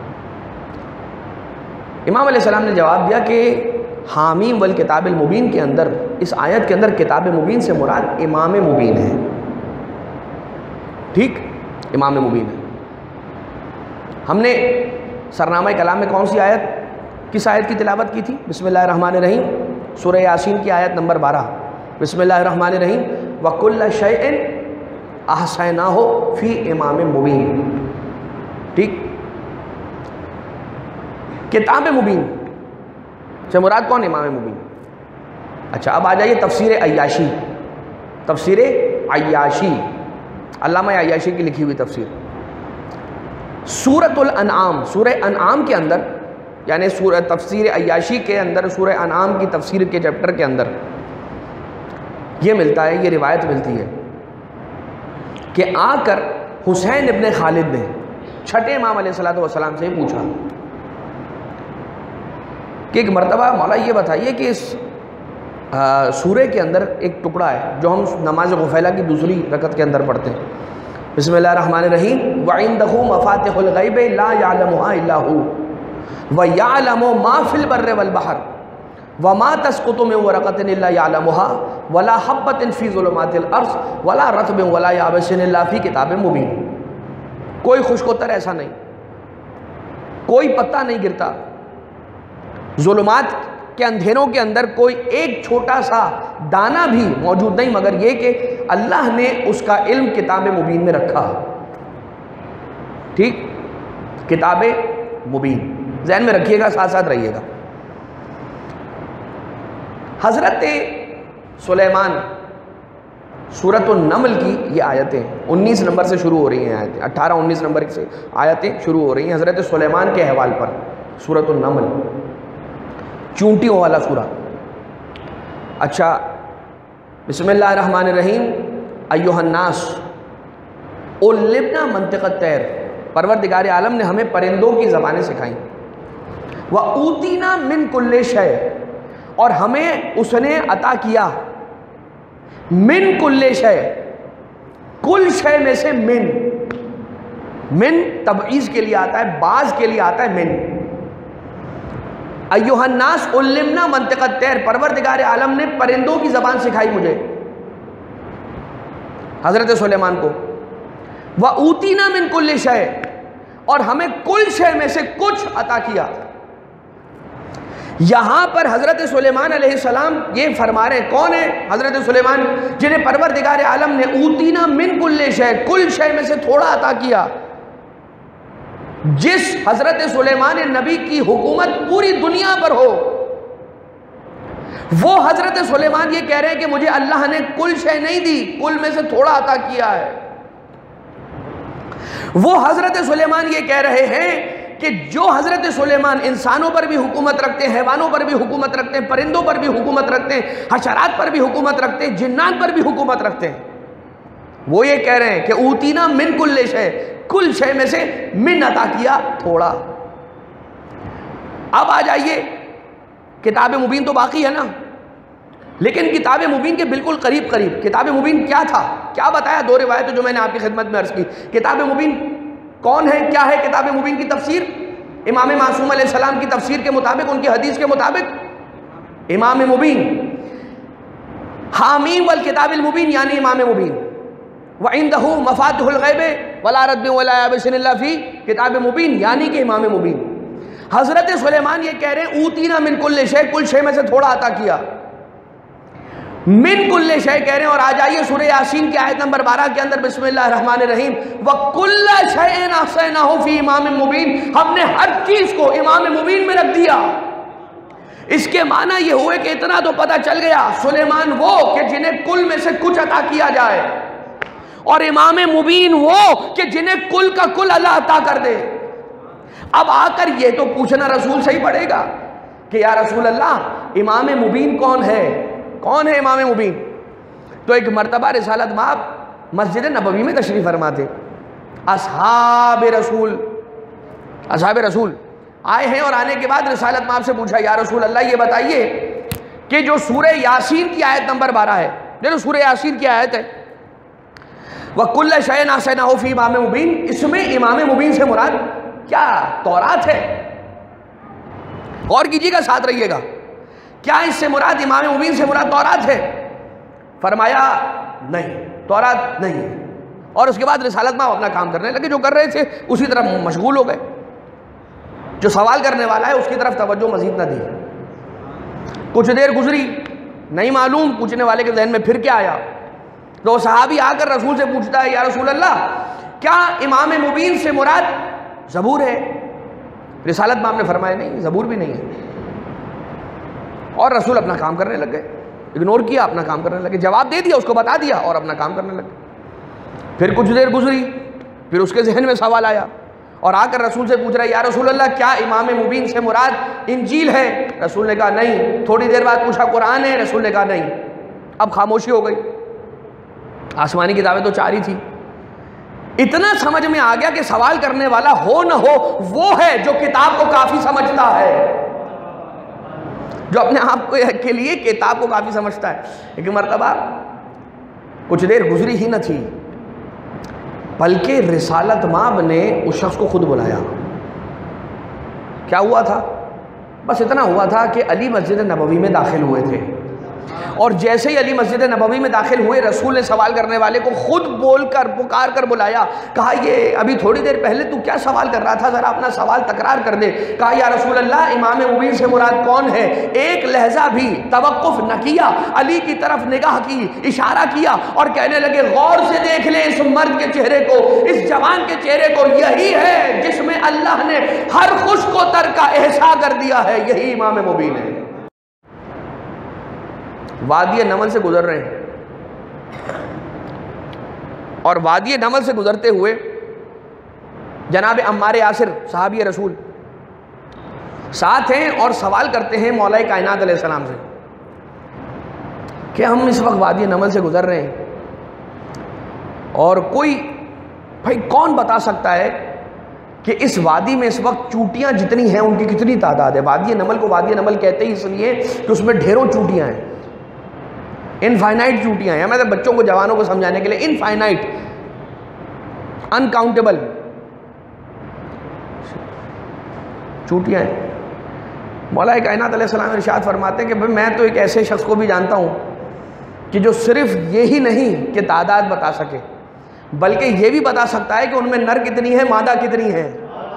Speaker 1: امام علیہ السلام نے جواب دیا کہ حامیم والکتاب المبین کے اندر، اس آیت کے اندر کتاب مبین سے مراد امام مبین ہے۔ ٹھیک، امام مبین ہے۔ ہم نے سرنامہ کلام میں کون سی آیت، کس آیت کی تلاوت کی تھی؟ بسم اللہ الرحمن الرحیم، سورہ یاسین کی آیت نمبر 12، بسم اللہ الرحمن الرحیم وَكُلَّ شَيْءٍ أَحْصَيْنَاهُ فِي إِمَامٍ مُبِينٍ۔ ٹھیک، کتاب مبین سے مراد کون؟ امام مبین۔ اچھا، اب آ جائیے تفسیر عیاشی، تفسیر عیاشی، علامہ عیاشی کی لکھی ہوئی تفسیر، سورۃ الانعام، سورہ انعام کے اندر، یعنی سورہ تفسیر عیاشی کے اندر سورہ انعام کی تفسیر کے چیپٹر کے اندر یہ ملتا ہے، یہ روایت ملتی ہے کہ آ کر حسین ابن خالد نے چھٹے امام علیہ السلام سے پوچھا کہ ایک مرتبہ مولا یہ بتائیے کہ اس سورہ کے اندر ایک ٹکڑا ہے جو ہم نماز غفیلہ کی دوسری رکعت کے اندر پڑھتے ہیں، بسم اللہ الرحمن الرحیم وَعِندَهُ مَفَاتِحُ الْغَيْبِ لَا يَعْلَمُهَا إِلَّا هُوَ وَيَعْلَمُ مَا فِي الْبَرِّ وَالْبَحْرِ وَمَا تَسْقُطُ مِنْ وَرَقَةٍ إِلَّا يَعْلَمُهَا وَلَا حَبَّةٍ فِي ظُلُمَاتِ الْأَرْضِ وَلَا رَطْبٍ وَلَا يَابِسٍ إِلَّا فِي كِتَابٍ مُبِينٍ۔ کوئی خشکوتر ایسا نہیں، کوئی پتا نہیں گرتا، ظلمات کے اندھیروں کے اندر کوئی ایک چھوٹا سا دانہ بھی موجود نہیں مگر یہ کہ اللہ نے اس کا علم کتاب مبین میں رکھا۔ ٹھیک، کتاب مبین ذہن میں رکھیے گا، ساتھ ساتھ رہیے گا۔ حضرت سلیمان سورۃ النمل کی یہ آیتیں 19 نمبر سے شروع ہو رہی ہیں، آیتیں 18-19 نمبر سے آیتیں شروع ہو رہی ہیں حضرت سلیمان کے احوال پر۔ سورۃ النمل، چونٹیوں والا سورہ۔ اچھا، بسم اللہ الرحمن الرحیم ایھا الناس علمنا منطق الطیر، پروردگار عالم نے ہمیں پرندوں کی زبانیں سکھائیں، وَأُوتِينَا مِن كُلِّ شَيْءٍ، اور ہمیں اس نے عطا کیا من کل شے، کل شے میں سے من تبعیض کے لیے آتا ہے، بعض کے لیے آتا ہے من۔ ایھا الناس علمنا منطق الطیر، پروردگار عالم نے پرندوں کی زبان سکھائی مجھے، حضرت سلیمان کو۔ وَأُوتِينَا مِن كُلِّ شَيْءٍ، اور ہمیں کل شے میں سے کچھ عطا کیا۔ یہاں پر حضرت سلیمان علیہ السلام یہ فرما رہے ہیں، کون ہے حضرت سلیمان؟ جنہیں پروردگار عالم نے اوتینا من کل شے، کل شے میں سے تھوڑا عطا کیا۔ جس حضرت سلیمان نبی کی حکومت پوری دنیا پر ہو، وہ حضرت سلیمان یہ کہہ رہے ہیں کہ مجھے اللہ نے کل شے نہیں دی، کل میں سے تھوڑا عطا کیا ہے۔ وہ حضرت سلیمان یہ کہہ رہے ہیں کہ جو حضرت سلیمان انسانوں پر بھی حکومت رکھتے ہیں، حیوانوں پر بھی حکومت رکھتے ہیں، پرندوں پر بھی حکومت رکھتے ہیں، حشرات پر بھی حکومت رکھتے ہیں، جنات پر بھی حکومت رکھتے ہیں، وہ یہ کہہ رہے ہیں کہ اوتینا من کل شے، کل شے میں سے من عطا کیا تھوڑا۔ اب آ جائیے، کتاب مبین تو باقی ہے نا، لیکن کتاب مبین کے بالکل قریب کتاب مبین کیا تھا، کیا بتایا؟ دو روایتیں جو میں نے آپ کی خدمت میں عرض کی۔ کتاب مبین کون ہے، کیا ہے کتاب مبین کی تفسیر؟ امام معصوم علیہ السلام کی تفسیر کے مطابق، ان کی حدیث کے مطابق امام مبین، حامیم والکتاب المبین یعنی امام مبین، وعندہ مفاتح الغیب ولا رد ولا یابس الا فی کتاب مبین یعنی کہ امام مبین۔ حضرت سلیمان یہ کہہ رہے ہیں اوتینا من کل شے، کل شے میں سے تھوڑا عطا کیا، من کل شے کہہ رہے ہیں۔ اور آ جائیے سورہ یاسین کی آیت نمبر 12 کے اندر، بسم اللہ الرحمن الرحیم، وَكُلَّ شَيْءٍ أَحْصَيْنَاهُ فِي إِمَامٍ مُبِينٍ، ہم نے ہر چیز کو امام مبین میں رکھ دیا۔ اس کے معنی یہ ہوئے کہ اتنا تو پتہ چل گیا، سلیمان وہ کہ جنہیں کل میں سے کچھ عطا کیا جائے، اور امام مبین وہ کہ جنہیں کل کا کل اللہ عطا کر دے۔ اب آ کر یہ تو پوچھنا رسول سے ہی پڑے گا کہ یا رسول اللہ امام مبین کون ہے؟ کون ہے امام مبین؟ تو ایک مرتبہ رسالت مآب مسجد نبوی میں تشریف فرما تھے، اصحاب رسول آئے ہیں، اور آنے کے بعد رسالت مآب سے پوچھا یا رسول اللہ یہ بتائیے کہ جو سورہ یاسین کی آیت نمبر 12 ہے، جو سورہ یاسین کی آیت ہے وَكُلَّ شَيْءٍ أَحْصَيْنَاهُ فِي إِمَامٍ مُبِينٍ، اس میں امام مبین سے مراد کیا تورات ہے؟ غور کیجیے گا، ساتھ رہیے گا، کیا اس سے مراد امام مبین سے مراد تورات ہے؟ فرمایا نہیں، تورات نہیں ہے۔ اور اس کے بعد رسالت مآب اپنا کام کرنے لگے، جو کر رہے تھے اسی طرف مشغول ہو گئے، جو سوال کرنے والا ہے اس کی طرف توجہ مزید نہ دی۔ کچھ دیر گزری، نہیں معلوم پوچھنے والے کے ذہن میں پھر کیا آیا، تو صحابی آ کر رسول سے پوچھتا ہے یا رسول اللہ کیا امام مبین سے مراد زبور ہے؟ رسالت مآب نے فرمایا نہیں، زبور بھی نہیں ہے۔ اور رسول اپنا کام کرنے لگ گئے، اگنور کیا، اپنا کام کرنے لگے، جواب دے دیا، اس کو بتا دیا اور اپنا کام کرنے لگے۔ پھر کچھ دیر گزری، پھر اس کے ذہن میں سوال آیا اور آ کر رسول سے پوچھ رہا ہے یا رسول اللہ کیا امام مبین سے مراد انجیل ہے؟ رسول نے کہا نہیں۔ تھوڑی دیر بعد پوچھا قرآن ہے؟ رسول نے کہا نہیں۔ اب خاموشی ہو گئی، آسمانی کتابیں تو 4 ہی تھی۔ اتنا سمجھ میں آ گیا کہ سوال کرنے والا ہو نہ ہو وہ ہے جو کتاب کو کافی سمجھتا ہے، جو اپنے آپ کے لیے کتاب کو کافی سمجھتا ہے۔ ایک مرتبہ کچھ دیر گزری ہی نہ تھی، بلکہ رسالت مآب نے اس شخص کو خود بلایا۔ کیا ہوا تھا؟ بس اتنا ہوا تھا کہ علی مسجد نبوی میں داخل ہوئے تھے، اور جیسے ہی علی مسجد نبوی میں داخل ہوئے رسول نے سوال کرنے والے کو خود بول کر پکار کر بلایا، کہا یہ ابھی تھوڑی دیر پہلے تو کیا سوال کر رہا تھا، ذرا اپنا سوال تکرار کر دے۔ کہا یا رسول اللہ امام مبین سے مراد کون ہے؟ ایک لہجہ بھی توقف نہ کیا، علی کی طرف نگاہ کی، اشارہ کیا اور کہنے لگے غور سے دیکھ لیں اس مرد کے چہرے کو، اس جوان کے چہرے کو، یہی ہے جس میں اللہ نے ہر خوش کو تر کا احساس کر دیا ہے، یہی امام مبین ہے۔ وادی نمل سے گزر رہے ہیں، اور وادی نمل سے گزرتے ہوئے جناب عمار یاسر صحابی رسول ساتھ ہیں اور سوال کرتے ہیں مولا کائنات علیہ السلام سے کہ ہم اس وقت وادی نمل سے گزر رہے ہیں، اور کوئی بھائی کون بتا سکتا ہے کہ اس وادی میں اس وقت چوٹیاں جتنی ہیں ان کی کتنی تعداد ہے؟ وادی نمل کو وادی نمل کہتے ہیں اس لیے کہ اس میں ڈھیروں چوٹیاں ہیں، انفائنائٹ چوٹیاں ہیں۔ میں بچوں کو جوانوں کو سمجھانے کے لیے انفائنائٹ، انکاؤنٹیبل چوٹیاں ہیں۔ مولا کائنات علیہ السلام ارشاد فرماتے ہیں کہ میں تو ایک ایسے شخص کو بھی جانتا ہوں کہ جو صرف یہی نہیں کہ تعداد بتا سکے بلکہ یہ بھی بتا سکتا ہے کہ ان میں نر کتنی ہے، مادہ کتنی ہے۔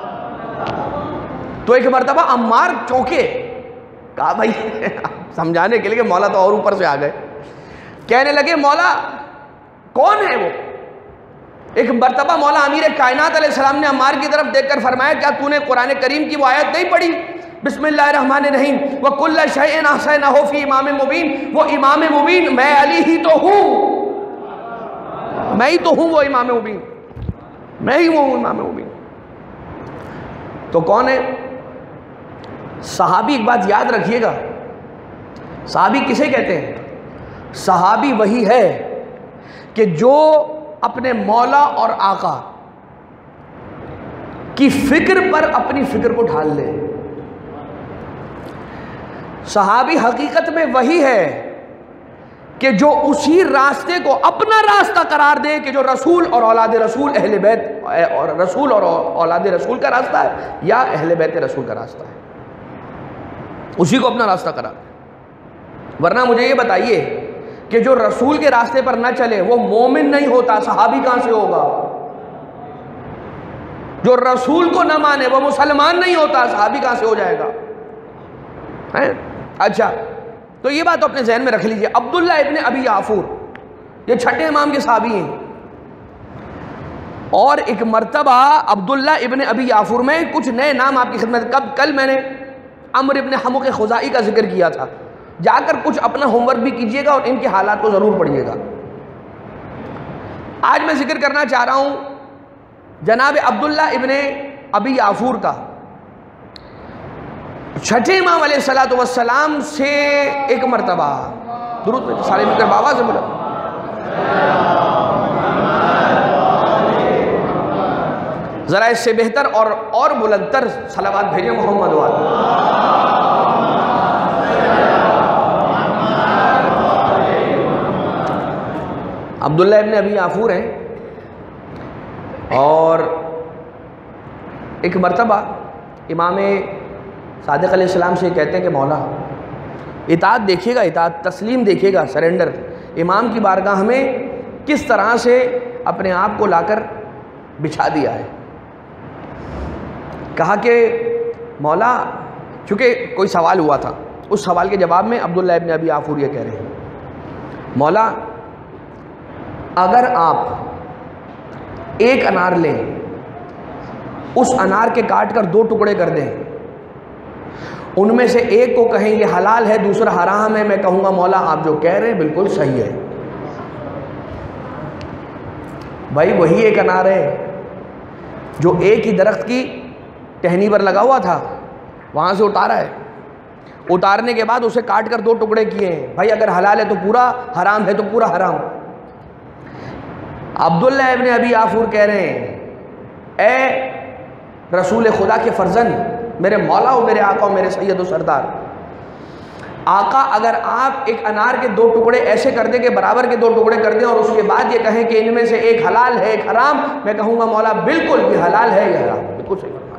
Speaker 1: تو ایک مرتبہ عمار چونکے، کہا بھائی سمجھانے کے لیے کہ مولا تو اور اوپر سے آ گئے، کہنے لگے مولا کون ہے وہ؟ ایک مرتبہ مولا امیر کائنات علیہ السلام نے عمار کی طرف دیکھ کر فرمایا کیا تو نے قرآن کریم کی وہ آیت نہیں پڑھی بسم اللہ الرحمن الرحیم وَكُلَّ شَيْءٍ أَحْصَيْنَاهُ فِي إِمَامٍ مُبِينٍ؟ وہ امام مبین میں علی ہی تو ہوں، میں ہی تو ہوں وہ امام مبین، میں ہی وہ امام مبین۔ تو کون ہے صحابی؟ ایک بات یاد رکھیے گا، صحابی کسے کہتے ہیں؟ صحابی وہی ہے کہ جو اپنے مولا اور آقا کی فکر پر اپنی فکر کو ڈھال لے۔ صحابی حقیقت میں وہی ہے کہ جو اسی راستے کو اپنا راستہ قرار دے کہ جو رسول اور اولاد رسول اہل بیت اور رسول اور اولاد رسول کا راستہ ہے یا اہل بیت رسول کا راستہ ہے، اسی کو اپنا راستہ قرار دے۔ ورنہ مجھے یہ بتائیے کہ جو رسول کے راستے پر نہ چلے وہ مومن نہیں ہوتا، صحابی کہاں سے ہوگا؟ جو رسول کو نہ مانے وہ مسلمان نہیں ہوتا، صحابی کہاں سے ہو جائے گا؟ اچھا، تو یہ بات اپنے ذہن میں رکھ لیجئے۔ عبداللہ ابن ابی یافور یہ چھٹے امام کے صحابی ہیں، اور ایک مرتبہ عبداللہ ابن ابی یافور میں کچھ نئے نام آپ کی خدمت، کل میں نے عمرو ابن حمق خزائی کا ذکر کیا تھا، جا کر کچھ اپنا ہوم ورک بھی کیجئے گا اور ان کے حالات کو ضرور پڑھیے گا۔ آج میں ذکر کرنا چاہ رہا ہوں جناب عبداللہ ابن ابی یافور کا۔ چھٹے امام علیہ السلام سے ایک مرتبہ درود پہ سارے مل کر بابا سے بولا، ذرا اس سے بہتر اور بلندتر صلوات بھیجیں محمد والے۔ عبداللہ ابن ابی یافور ہیں، اور ایک مرتبہ امام صادق علیہ السلام سے کہتے ہیں کہ مولا اطاعت دیکھیے گا، اطاعت تسلیم دیکھیے گا، سرنڈر امام کی بارگاہ میں کس طرح سے اپنے آپ کو لا کر بچھا دیا ہے۔ کہا کہ مولا، چونکہ کوئی سوال ہوا تھا، اس سوال کے جواب میں عبداللہ ابن ابی یافور یہ کہہ رہے ہیں، مولا اگر آپ ایک انار لیں، اس انار کے کاٹ کر 2 ٹکڑے کر دیں، ان میں سے ایک کو کہیں یہ حلال ہے دوسرا حرام ہے، میں کہوں گا مولا آپ جو کہہ رہے ہیں بالکل صحیح ہے۔ بھائی وہی ایک انار ہے جو ایک ہی درخت کی ٹہنی پر لگا ہوا تھا، وہاں سے اتارا ہے، اتارنے کے بعد اسے کاٹ کر 2 ٹکڑے کیے ہیں، بھائی اگر حلال ہے تو پورا، حرام ہے تو پورا حرام۔ عبداللہ ابن ابی یافور کہہ رہے ہیں، اے رسول خدا کے فرزند، میرے مولا و میرے آقا و میرے سید و سردار، آقا اگر آپ ایک انار کے 2 ٹکڑے ایسے کر دیں کہ برابر کے 2 ٹکڑے کر دیں اور اس کے بعد یہ کہیں کہ ان میں سے ایک حلال ہے ایک حرام، میں کہوں گا مولا بالکل یہ حلال ہے یہ حرام، بالکل صحیح فرمایا۔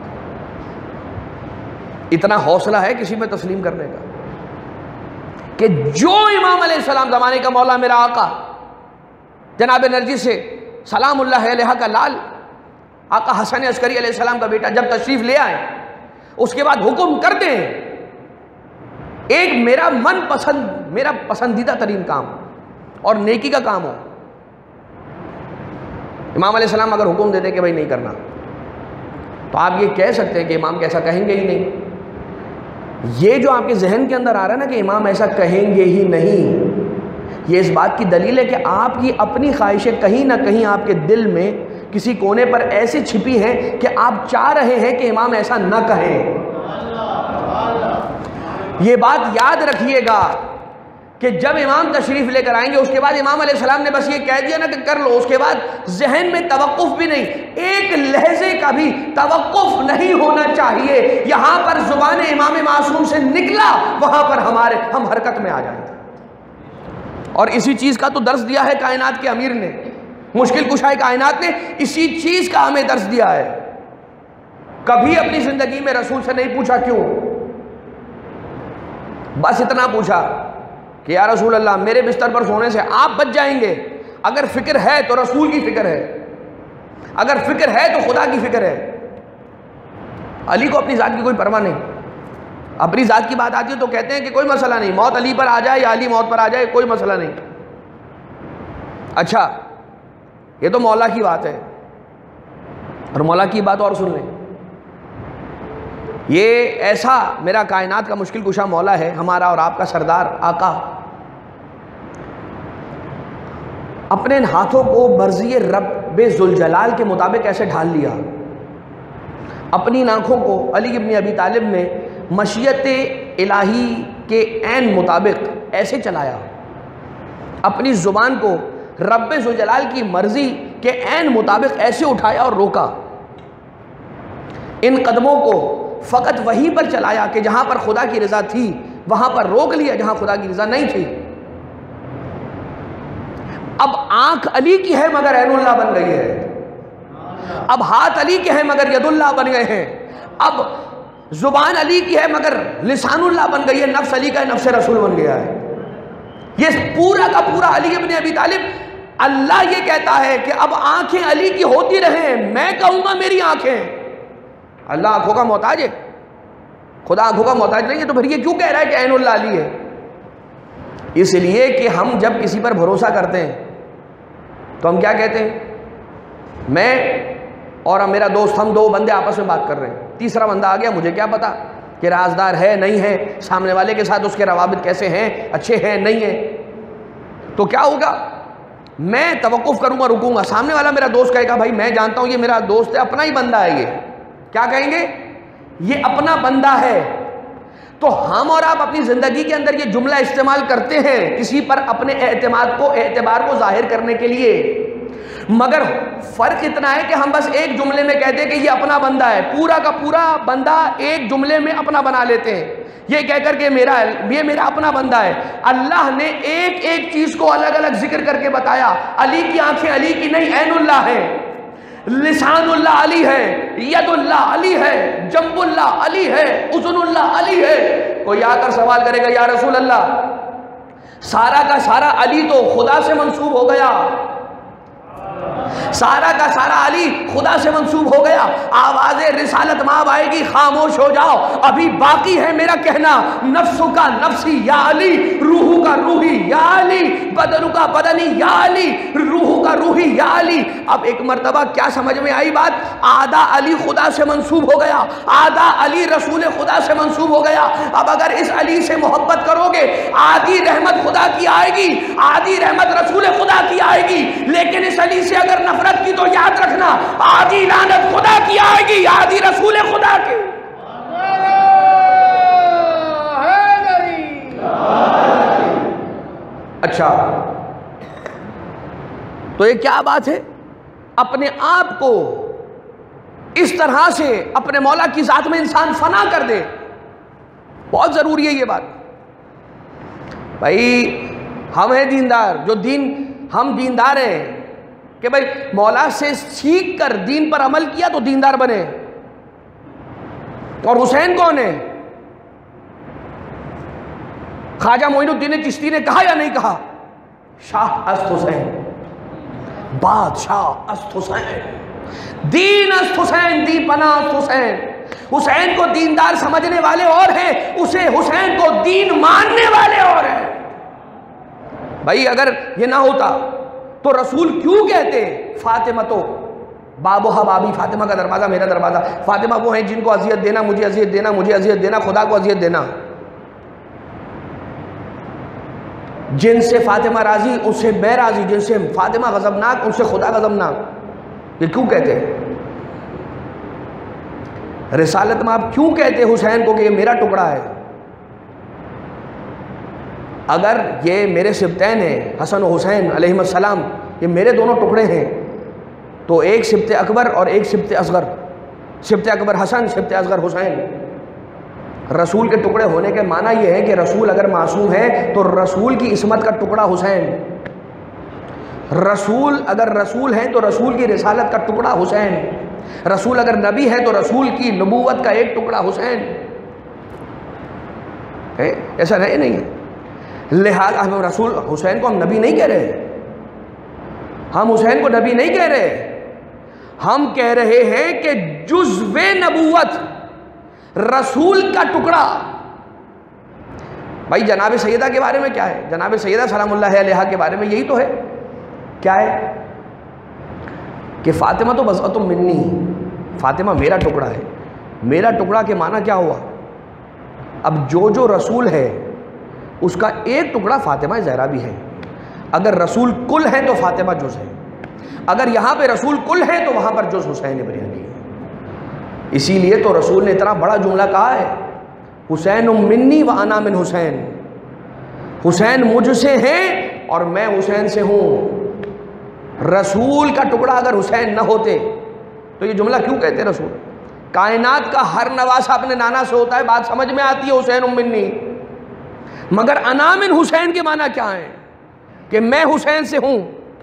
Speaker 1: اتنا حوصلہ ہے کسی میں تسلیم کرنے کا کہ جو امام علیہ السلام زمانے کا مولا میرا آقا جناب نرجس سے سلام اللہ علیہ کا لال آقا حسن عسکری علیہ السلام کا بیٹا جب تشریف لے آئے، اس کے بعد حکم کرتے ہیں ایک میرا میرا پسندیدہ ترین کام اور نیکی کا کام ہو، امام علیہ السلام اگر حکم دے دیں کہ بھائی نہیں کرنا، تو آپ یہ کہہ سکتے ہیں کہ امام کیسا کہیں گے ہی نہیں۔ یہ جو آپ کے ذہن کے اندر آ رہا ہے نا کہ امام ایسا کہیں گے ہی نہیں، یہ اس بات کی دلیل ہے کہ آپ کی اپنی خواہشیں کہیں نہ کہیں آپ کے دل میں کسی کونے پر ایسی چھپی ہیں کہ آپ چاہ رہے ہیں کہ امام ایسا نہ کہیں۔ یہ بات یاد رکھیے گا کہ جب امام تشریف لے کر آئیں گے، اس کے بعد امام علیہ السلام نے بس یہ کہہ دیا نا کہ کر لو، اس کے بعد ذہن میں توقف بھی نہیں، ایک لہجے کا بھی توقف نہیں ہونا چاہیے۔ یہاں پر زبان امام معصوم سے نکلا، وہاں پر ہم حرکت میں آ جائیں گے۔ اور اسی چیز کا تو درس دیا ہے کائنات کے امیر نے، مشکل کشائے کائنات نے اسی چیز کا ہمیں درس دیا ہے۔ کبھی اپنی زندگی میں رسول سے نہیں پوچھا کیوں، بس اتنا پوچھا کہ یا رسول اللہ میرے بستر پر سونے سے آپ بچ جائیں گے، اگر فکر ہے تو رسول کی فکر ہے، اگر فکر ہے تو خدا کی فکر ہے۔ علی کو اپنی ذات کی کوئی پرواہ نہیں، اپنی ذات کی بات آتی ہے تو کہتے ہیں کہ کوئی مسئلہ نہیں، موت علی پر آ جائے یا علی موت پر آ جائے کوئی مسئلہ نہیں۔ اچھا یہ تو مولا کی بات ہے، اور مولا کی بات اور سن لیں، یہ ایسا میرا کائنات کا مشکل کشا مولا ہے، ہمارا اور آپ کا سردار آقا، اپنے ہاتھوں کو مرضی رب ذوالجلال کے مطابق ایسے ڈھال لیا، اپنی آنکھوں کو علی ابن ابی طالب نے مشیت الہی کے عین مطابق ایسے چلایا، اپنی زبان کو رب ذوالجلال کی مرضی کے عین مطابق ایسے اٹھایا اور روکا، ان قدموں کو فقط وہیں پر چلایا کہ جہاں پر خدا کی رضا تھی وہاں پر روک لیا، جہاں خدا کی رضا نہیں تھی۔ اب آنکھ علی کی ہے مگر عین اللہ بن گئی ہے، اب ہاتھ علی کے ہیں مگر ید اللہ بن گئے ہیں، اب زبان علی کی ہے مگر لسان اللہ بن گئی ہے، نفس علی کا ہے نفس رسول بن گیا ہے۔ یہ پورا کا پورا علی ابن ابی طالب، اللہ یہ کہتا ہے کہ اب آنکھیں علی کی ہوتی رہیں، میں کہوں گا میری آنکھیں۔ اللہ آنکھوں کا محتاج ہے؟ خدا آنکھوں کا محتاج نہیں ہے، تو پھر یہ کیوں کہہ رہا ہے کہ عین اللہ علی ہے؟ اس لیے کہ ہم جب کسی پر بھروسہ کرتے ہیں تو ہم کیا کہتے ہیں؟ میں اور میرا دوست، ہم دو بندے آپس میں بات کر رہے ہیں، تیسرا بندہ آ گیا، مجھے کیا پتا کہ رازدار ہے نہیں ہے، سامنے والے کے ساتھ اس کے روابط کیسے ہیں، اچھے ہیں نہیں ہیں، تو کیا ہوگا؟ میں توقف کروں گا، رکوں گا، سامنے والا میرا دوست کہے گا بھائی میں جانتا ہوں یہ میرا دوست ہے، اپنا ہی بندہ ہے، یہ کیا کہیں گے؟ یہ اپنا بندہ ہے۔ تو ہم اور آپ اپنی زندگی کے اندر یہ جملہ استعمال کرتے ہیں کسی پر اپنے اعتبار کو ظاہر کرنے کے لیے، مگر فرق اتنا ہے کہ ہم بس ایک جملے میں کہتے ہیں کہ یہ اپنا بندہ ہے، پورا کا پورا بندہ ایک جملے میں اپنا بنا لیتے ہیں، یہ کہہ کر کے یہ میرا اپنا بندہ ہے۔ اللہ نے ایک ایک چیز کو الگ الگ ذکر کر کے بتایا۔ علی کی آنکھیں علی کی نہیں، عین اللہ ہے، لسان اللہ علی ہے، ید اللہ علی ہے، جنب اللہ علی ہے، اذن اللہ علی ہے۔ کوئی آ کر سوال کرے گا یا رسول اللہ سارا کا سارا علی تو خدا سے منسوب ہو گیا، سارا کا سارا علی خدا سے منسوب ہو گیا، آواز رسالت ماب آئے گی، خاموش ہو جاؤ، ابھی باقی ہے میرا کہنا، نفس کا نفسی یا علی، روح کا روحی یا علی، بدن کا بدنی یا علی، روح کا روحی یا علی۔ اب ایک مرتبہ کیا سمجھ میں آئی بات؟ آدھا علی خدا سے منسوب ہو گیا، آدھا علی رسول خدا سے منسوب ہو گیا۔ اب اگر اس علی سے محبت کرو گے، آدھی رحمت خدا کی آئے گی، آدھی رحمت رسول خدا کی آئے گی، لیکن اس علی سے اگر نفرت کی تو یاد رکھنا آدھی لعنت خدا کی آئے گی، آدھی رسول خدا کی۔ اچھا تو یہ کیا بات ہے؟ اپنے آپ کو اس طرح سے اپنے مولا کی ذات میں انسان فنا کر دے، بہت ضروری ہے یہ بات۔ بھائی ہم ہیں دیندار، ہم دیندار ہیں کہ بھائی مولا سے سیکھ کر دین پر عمل کیا تو دیندار بنے۔ اور حسین کون ہے؟ خواجہ معین الدین چشتی نے کہا یا نہیں کہا؟ شاہ است حسین، بادشاہ است حسین، دین است حسین، دی پناہ است حسین۔ حسین کو دیندار سمجھنے والے اور ہیں، اسے حسین کو دین ماننے والے اور ہیں۔ بھائی اگر یہ نہ ہوتا تو رسول کیوں کہتے فاطمہ تو بابوہا بابی، فاطمہ کا دروازہ میرا دروازہ؟ فاطمہ وہ ہیں جن کو اذیت دینا، مجھے اذیت دینا، مجھے اذیت دینا، خدا کو اذیت دینا۔ جن سے فاطمہ راضی ان سے میں راضی، جن سے فاطمہ غضبناک ان سے خدا غضبناک۔ یہ کیوں کہتے ہیں؟ رسالت میں آپ کیوں کہتے حسین کو کہ یہ میرا ٹکڑا ہے؟ اگر یہ میرے سبتین ہیں، حسن و حسین علیہم السلام، یہ میرے دونوں ٹکڑے ہیں، تو ایک سبت اکبر اور ایک سبت اصغر، سبت اکبر حسن، سبت اصغر حسین۔ رسول کے ٹکڑے ہونے کے معنی یہ ہے کہ رسول اگر معصوم ہے تو رسول کی عصمت کا ٹکڑا حسین، رسول اگر رسول ہیں تو رسول کی رسالت کا ٹکڑا حسین، رسول اگر نبی ہے تو رسول کی نبوت کا ایک ٹکڑا حسین ہے۔ ایسا ہے نہیں ہے؟ لہذا ہم رسول حسین کو ہم نبی نہیں کہہ رہے، ہم حسین کو نبی نہیں کہہ رہے، ہم کہہ رہے ہیں کہ جزو نبوت رسول کا ٹکڑا۔ بھائی جناب سیدہ کے بارے میں کیا ہے؟ جناب سیدہ سلام اللہ علیہا کے بارے میں یہی تو ہے، کیا ہے کہ فاطمہ تو بضعۃ منی، فاطمہ میرا ٹکڑا ہے۔ میرا ٹکڑا کے معنی کیا ہوا؟ اب جو رسول ہے اس کا ایک ٹکڑا فاطمہ زہرا بھی ہے۔ اگر رسول کل ہیں تو فاطمہ جز ہے، اگر یہاں پہ رسول کل ہیں تو وہاں پر جز حسین ابن علی ہے۔ اسی لیے تو رسول نے اتنا بڑا جملہ کہا ہے، حسین منی و انا من حسین، حسین مجھ سے ہیں اور میں حسین سے ہوں۔ رسول کا ٹکڑا اگر حسین نہ ہوتے تو یہ جملہ کیوں کہتے رسول؟ کائنات کا ہر نواسہ اپنے نانا سے ہوتا ہے، بات سمجھ میں آتی ہے حسین منی، مگر انا من حسین کے معنی کیا ہے؟ کہ میں حسین سے ہوں۔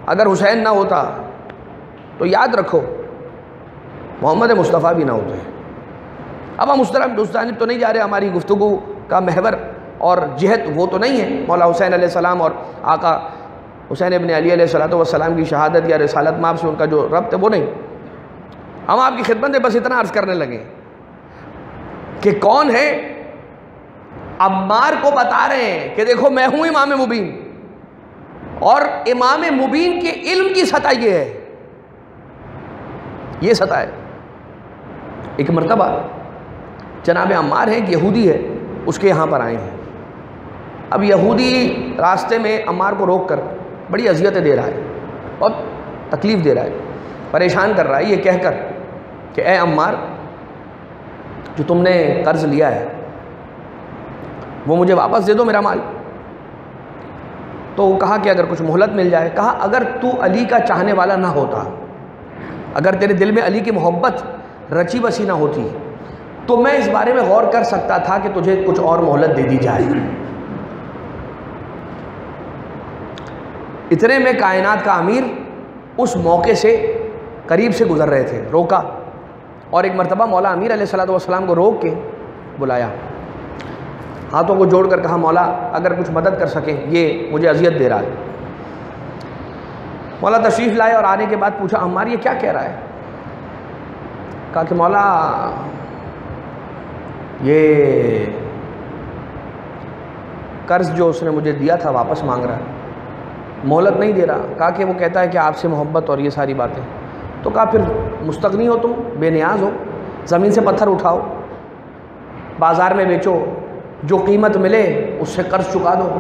Speaker 1: اگر حسین نہ ہوتا تو یاد رکھو محمد مصطفیٰ بھی نہ ہوتے. اب ہم اس جانب تو نہیں جا رہے, ہماری گفتگو کا محور اور جہت وہ تو نہیں ہے مولا حسین علیہ السلام اور آقا حسین ابن علی علیہ السلام کی شہادت یا رسالت مآب سے ان کا جو ربط ہے وہ نہیں. ہم آپ کی خدمت میں بس اتنا عرض کرنے لگے کہ کون ہے, عمار کو بتا رہے ہیں کہ دیکھو میں ہوں امام مبین, اور امام مبین کے علم کی سطح یہ ہے, یہ سطح ہے. ایک مرتبہ جناب عمار ہے, ایک یہودی ہے, اس کے یہاں پر آئے ہیں. اب یہودی راستے میں عمار کو روک کر بڑی اذیتیں دے رہا ہے, بہت تکلیف دے رہا ہے, پریشان کر رہا ہے یہ کہہ کر کہ اے عمار, جو تم نے قرض لیا ہے وہ مجھے واپس دے دو میرا مال. تو وہ کہا کہ اگر کچھ مہلت مل جائے. کہا اگر تو علی کا چاہنے والا نہ ہوتا, اگر تیرے دل میں علی کی محبت رچی بسی نہ ہوتی تو میں اس بارے میں غور کر سکتا تھا کہ تجھے کچھ اور مہلت دے دی جائے. اتنے میں کائنات کا امیر اس موقع سے قریب سے گزر رہے تھے, روکا, اور ایک مرتبہ مولا امیر علیہ السلام کو روک کے بلایا, ہاتھوں کو جوڑ کر کہا مولا اگر کچھ مدد کر سکیں, یہ مجھے اذیت دے رہا ہے. مولا تشریف لائے اور آنے کے بعد پوچھا عمار یہ کیا کہہ رہا ہے؟ کہا کہ مولا یہ قرض جو اس نے مجھے دیا تھا واپس مانگ رہا ہے, مہلت نہیں دے رہا. کہا کہ وہ کہتا ہے کہ آپ سے محبت اور یہ ساری باتیں. تو کہا پھر مستغنی ہو تم, بے نیاز ہو, زمین سے پتھر اٹھاؤ, بازار میں بیچو, جو قیمت ملے اس سے قرض چکا دو.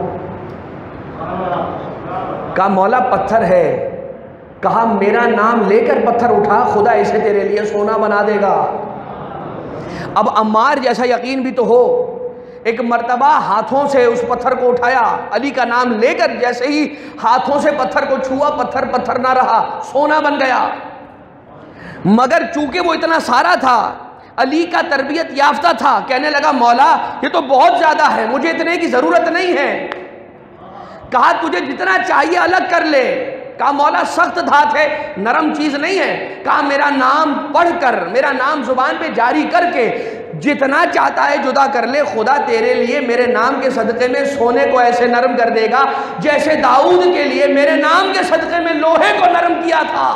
Speaker 1: کہا مولا پتھر ہے. کہا میرا نام لے کر پتھر اٹھا, خدا اسے تیرے لیے سونا بنا دے گا. اب عمار جیسا یقین بھی تو ہو, ایک مرتبہ ہاتھوں سے اس پتھر کو اٹھایا, علی کا نام لے کر جیسے ہی ہاتھوں سے پتھر کو چھوا, پتھر نہ رہا, سونا بن گیا. مگر چونکہ وہ اتنا سارا تھا, علی کا تربیت یافتہ تھا, کہنے لگا مولا یہ تو بہت زیادہ ہے, مجھے اتنے کی ضرورت نہیں ہے. کہا تجھے جتنا چاہیے الگ کر لے. کہا مولا سخت دھات ہے, نرم چیز نہیں ہے. کہا میرا نام پڑھ کر, میرا نام زبان پہ جاری کر کے جتنا چاہتا ہے جدا کر لے, خدا تیرے لیے میرے نام کے صدقے میں سونے کو ایسے نرم کر دے گا جیسے داؤد کے لیے میرے نام کے صدقے میں لوہے کو نرم کیا تھا.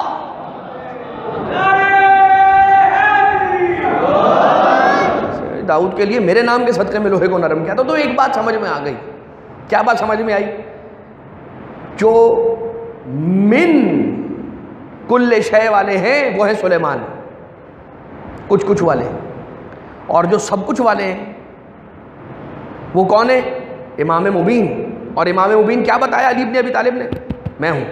Speaker 1: داؤد کے لیے میرے نام کے صدقے میں لوہے کو نرم کیا تھا. تو ایک بات سمجھ میں آ گئی. کیا بات سمجھ میں آئی؟ جو من کل شے والے ہیں وہ ہیں سلیمان, کچھ والے, اور جو سب کچھ والے ہیں وہ کون ہے؟ امام مبین. اور امام مبین کیا بتایا علی بن ابی طالب نے؟ میں ہوں.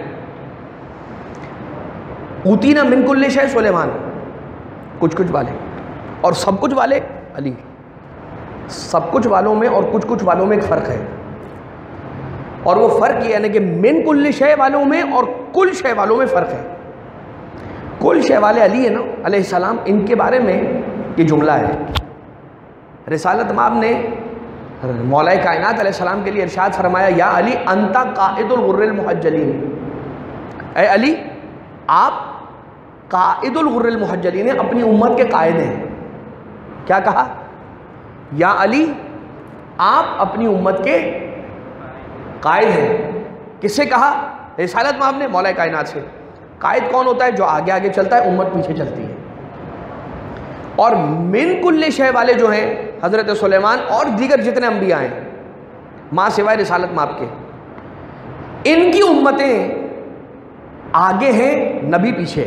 Speaker 1: اوتینا من کل شے سلیمان, کچھ والے, اور سب کچھ والے علی. سب کچھ والوں میں اور کچھ والوں میں ایک فرق ہے, اور وہ فرق یہ ہے کہ من کل شے والوں میں اور کل شے والوں میں فرق ہے. کل شے والے علی ہے نا علیہ السلام, ان کے بارے میں یہ جملہ ہے. رسالت مآب نے مولا کائنات علیہ السلام کے لیے ارشاد فرمایا یا علی انت قائد الغر المحجلین, اے علی آپ قائد الغر المحجلین ہیں, اپنی امت کے قائد ہیں. کیا کہا؟ یا علی آپ اپنی امت کے قائد ہیں. کس سے کہا؟ رسالت مآب نے مولا کائنات سے. قائد کون ہوتا ہے؟ جو آگے آگے چلتا ہے, امت پیچھے چلتی ہے. اور من کل شے والے جو ہیں حضرت سلیمان اور دیگر جتنے انبیاء ہیں ماں سوائے رسالت مآب کے, ان کی امتیں آگے ہیں, نبی پیچھے.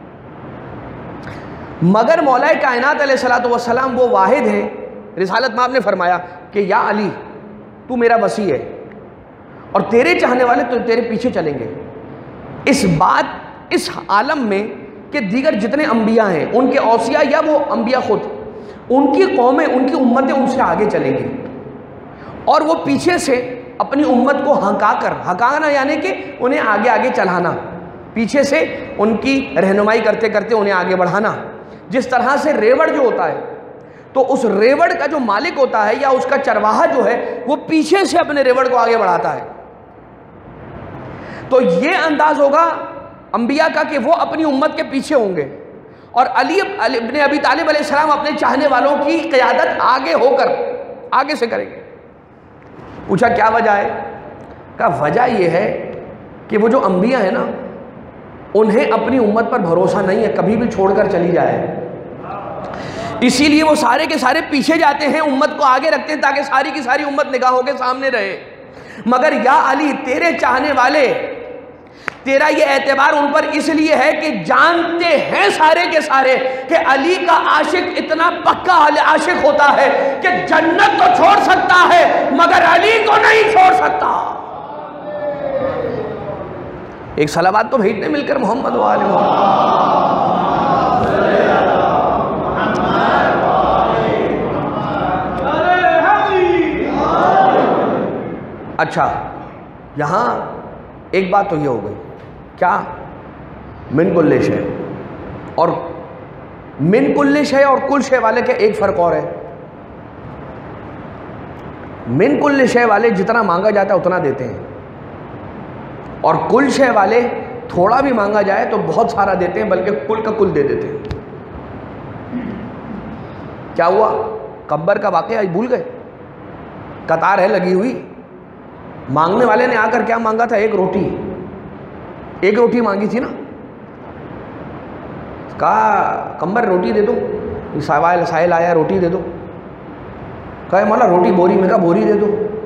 Speaker 1: مگر مولا کائنات علیہ السلام وہ واحد ہیں. رسالت مآب نے فرمایا کہ یا علی تو میرا وصی ہے, اور تیرے چاہنے والے تو تیرے پیچھے چلیں گے. اس اس عالم میں کہ دیگر جتنے انبیاء ہیں, ان کے اوصیاء یا وہ انبیاء خود, ان کی قومیں, ان کی امتیں ان سے آگے چلیں گی, اور وہ پیچھے سے اپنی امت کو ہنکانا یعنی کہ انہیں آگے آگے چلانا, پیچھے سے ان کی رہنمائی کرتے کرتے انہیں آگے بڑھانا. جس طرح سے ریوڑ جو ہوتا ہے تو اس ریوڑ کا جو مالک ہوتا ہے یا اس کا چرواہا جو ہے وہ پیچھے سے اپنے ریوڑ کو آگے بڑھاتا ہے. تو یہ انداز ہوگا انبیاء کا کہ وہ اپنی امت کے پیچھے ہوں گے، اور علی ابن ابی طالب علیہ السلام اپنے چاہنے والوں کی قیادت آگے ہو کر آگے سے کریں گے۔ پوچھا کیا وجہ ہے؟ کہا وجہ یہ ہے کہ وہ جو انبیاء ہیں نا، انہیں اپنی امت پر بھروسہ نہیں ہے، کبھی بھی چھوڑ کر چلی جائے، اسی لیے وہ سارے کے سارے پیچھے جاتے ہیں، امت کو آگے رکھتے ہیں تاکہ ساری کی ساری امت نگاہوں کے سامنے رہے۔ مگر یا علی، تیرے چاہنے والے تیرا یہ اعتبار ان پر اس لیے ہے کہ جانتے ہیں سارے کے سارے کہ علی کا عاشق اتنا پکا عاشق ہوتا ہے کہ جنت تو چھوڑ سکتا ہے مگر علی کو نہیں چھوڑ سکتا۔ ایک صلوات تو بھیجنے مل کر محمد و آل محمد۔ اچھا، یہاں ایک بات تو یہ ہو گئی، کیا؟ من کل شے، اور من کل شے اور کل شے والے کے ایک فرق اور ہے۔ من کل شے والے جتنا مانگا جاتا ہے اتنا دیتے ہیں، اور کل شے والے تھوڑا بھی مانگا جائے تو بہت سارا دیتے ہیں، بلکہ کل کا کل دے دیتے ہیں۔ کیا ہوا؟ قبر کا واقعہ بھول گئے؟ قطار ہے لگی ہوئی، مانگنے والے نے آ کر کیا مانگا تھا؟ ایک روٹی مانگی تھی نا۔ کہا قمبر روٹی دے دو، سائل آیا روٹی دے دو۔ کہا مولا روٹی بوری میں، کہا بوری دے دو۔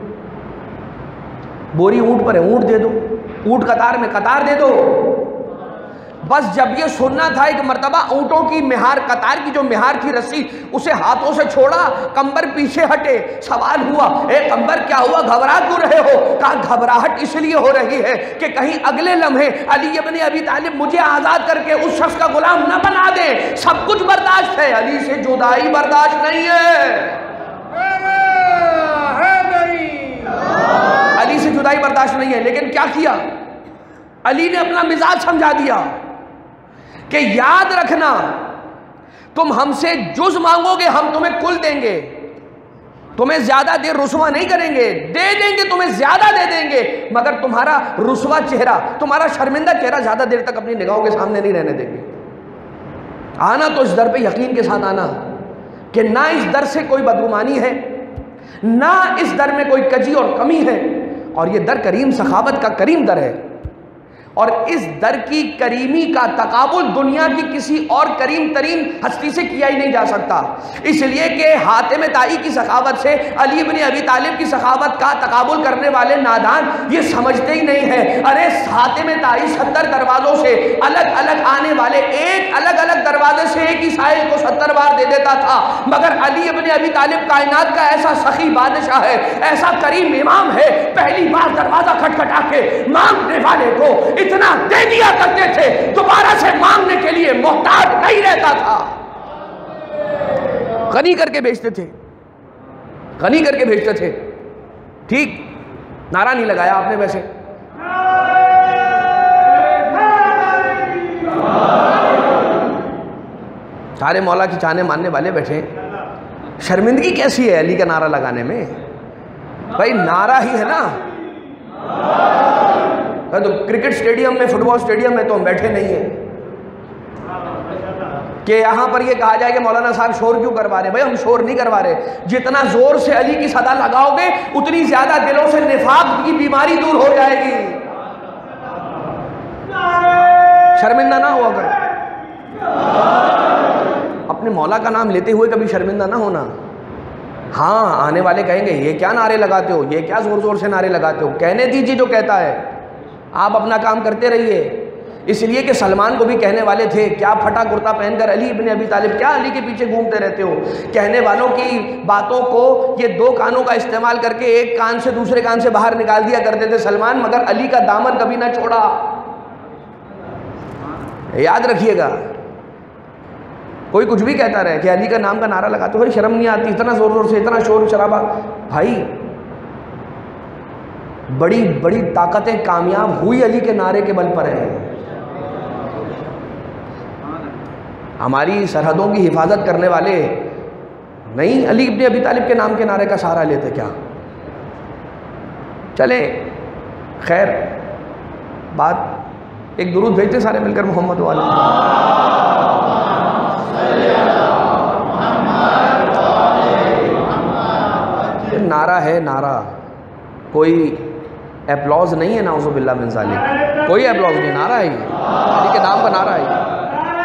Speaker 1: بوری اونٹ پر ہے، اونٹ دے دو۔ اونٹ قطار میں، قطار دے دو۔ بس جب یہ سننا تھا ایک مرتبہ اونٹوں کی مہار، قطار کی جو مہار تھی رسی، اسے ہاتھوں سے چھوڑا، قمبر پیچھے ہٹے۔ سوال ہوا اے قمبر کیا ہوا، گھبرا کیوں رہے ہو؟ کہا گھبراہٹ اس لیے ہو رہی ہے کہ کہیں اگلے لمحے علی ابن ابی طالب مجھے آزاد کر کے اس شخص کا غلام نہ بنا دے۔ سب کچھ برداشت ہے، علی سے جدائی برداشت نہیں ہے۔ علی سے جدائی برداشت نہیں ہے، لیکن کیا کیا؟ علی نے اپنا مزاج سمجھا دیا کہ یاد رکھنا تم ہم سے جز مانگو گے ہم تمہیں کل دیں گے، تمہیں زیادہ دیر رسوا نہیں کریں گے، دے دیں گے تمہیں زیادہ دے دیں گے، مگر تمہارا رسوا چہرہ، تمہارا شرمندہ چہرہ زیادہ دیر تک اپنی نگاہوں کے سامنے نہیں رہنے دیں گے۔ آنا تو اس در پہ یقین کے ساتھ آنا کہ نہ اس در سے کوئی بدگمانی ہے، نہ اس در میں کوئی کجی اور کمی ہے، اور یہ در کریم سخاوت کا کریم در ہے، اور اس در کی کریمی کا تقابل دنیا کی کسی اور کریم ترین ہستی سے کیا ہی نہیں جا سکتا، اس لیے کہ حاتم طائی کی سخاوت سے علی بن ابی طالب کی سخاوت کا تقابل کرنے والے نادان یہ سمجھتے ہی نہیں ہیں۔ ارے حاتم طائی 70 دروازوں سے الگ الگ آنے والے ایک الگ الگ دروازے سے ایک ہی سائل کو 70 بار دے دیتا تھا، مگر علی بن ابی طالب کائنات کا ایسا سخی بادشاہ ہے، ایسا کریم امام ہے، پہلی بار دروازہ کھٹکھٹا کے مانگنے والے کو اتنا دے دیا کرتے تھے، دوبارہ سے مانگنے کے لیے محتاج نہیں رہتا تھا، غنی کر کے بیچتے تھے، غنی کر کے بیچتے تھے۔ ٹھیک، نعرہ نہیں لگایا آپ نے ویسے، سارے مولا کی چاہنے ماننے والے بیٹھے، شرمندگی کیسی ہے علی کا نعرہ لگانے میں؟ بھائی نعرہ ہی ہے نا، تو کرکٹ سٹیڈیم میں، فٹ بال سٹیڈیم میں تو ہم بیٹھے نہیں ہیں کہ یہاں پر یہ کہا جائے کہ مولانا صاحب شور کیوں کروا رہے ہیں۔ بھائی ہم شور نہیں کروا رہے، جتنا زور سے علی کی صدا لگاؤ گے اتنی زیادہ دلوں سے نفاق کی بیماری دور ہو جائے گی۔ شرمندہ نہ ہوا کر، اپنے مولا کا نام لیتے ہوئے کبھی شرمندہ نہ ہونا۔ ہاں آنے والے کہیں گے یہ کیا نعرے لگاتے ہو، یہ کیا زور زور سے نعرے لگاتے ہو، کہنے دیجیے جو کہتا ہے، آپ اپنا کام کرتے رہیے۔ اس لیے کہ سلمان کو بھی کہنے والے تھے کیا پھٹا کرتا پہن کر علی ابن ابی طالب، کیا علی کے پیچھے گھومتے رہتے ہو؟ کہنے والوں کی باتوں کو یہ دو کانوں کا استعمال کر کے ایک کان سے دوسرے کان سے باہر نکال دیا کرتے تھے سلمان، مگر علی کا دامن کبھی نہ چھوڑا۔ یاد رکھیے گا، کوئی کچھ بھی کہتا رہے کہ علی کا نام کا نعرہ لگاتے ہوئے شرم نہیں آتی، اتنا زور زور سے، اتنا شور شرابہ۔ بھائی بڑی بڑی طاقتیں کامیاب ہوئی علی کے نعرے کے بل پر ہیں۔ ہماری سرحدوں کی حفاظت کرنے والے نہیں علی ابن ابی طالب کے نام کے نعرے کا سہارا لیتے کیا؟ چلیں خیر، بات ایک درود بھیجتے سارے مل کر محمد والے. نعرہ ہے نعرہ, کوئی اپلوز نہیں ہے, نعوذ باللہ من ذالک, کوئی اپلوز نہیں, نعرہ ہے یہ, علی کے نام کا نعرہ ہے یہ.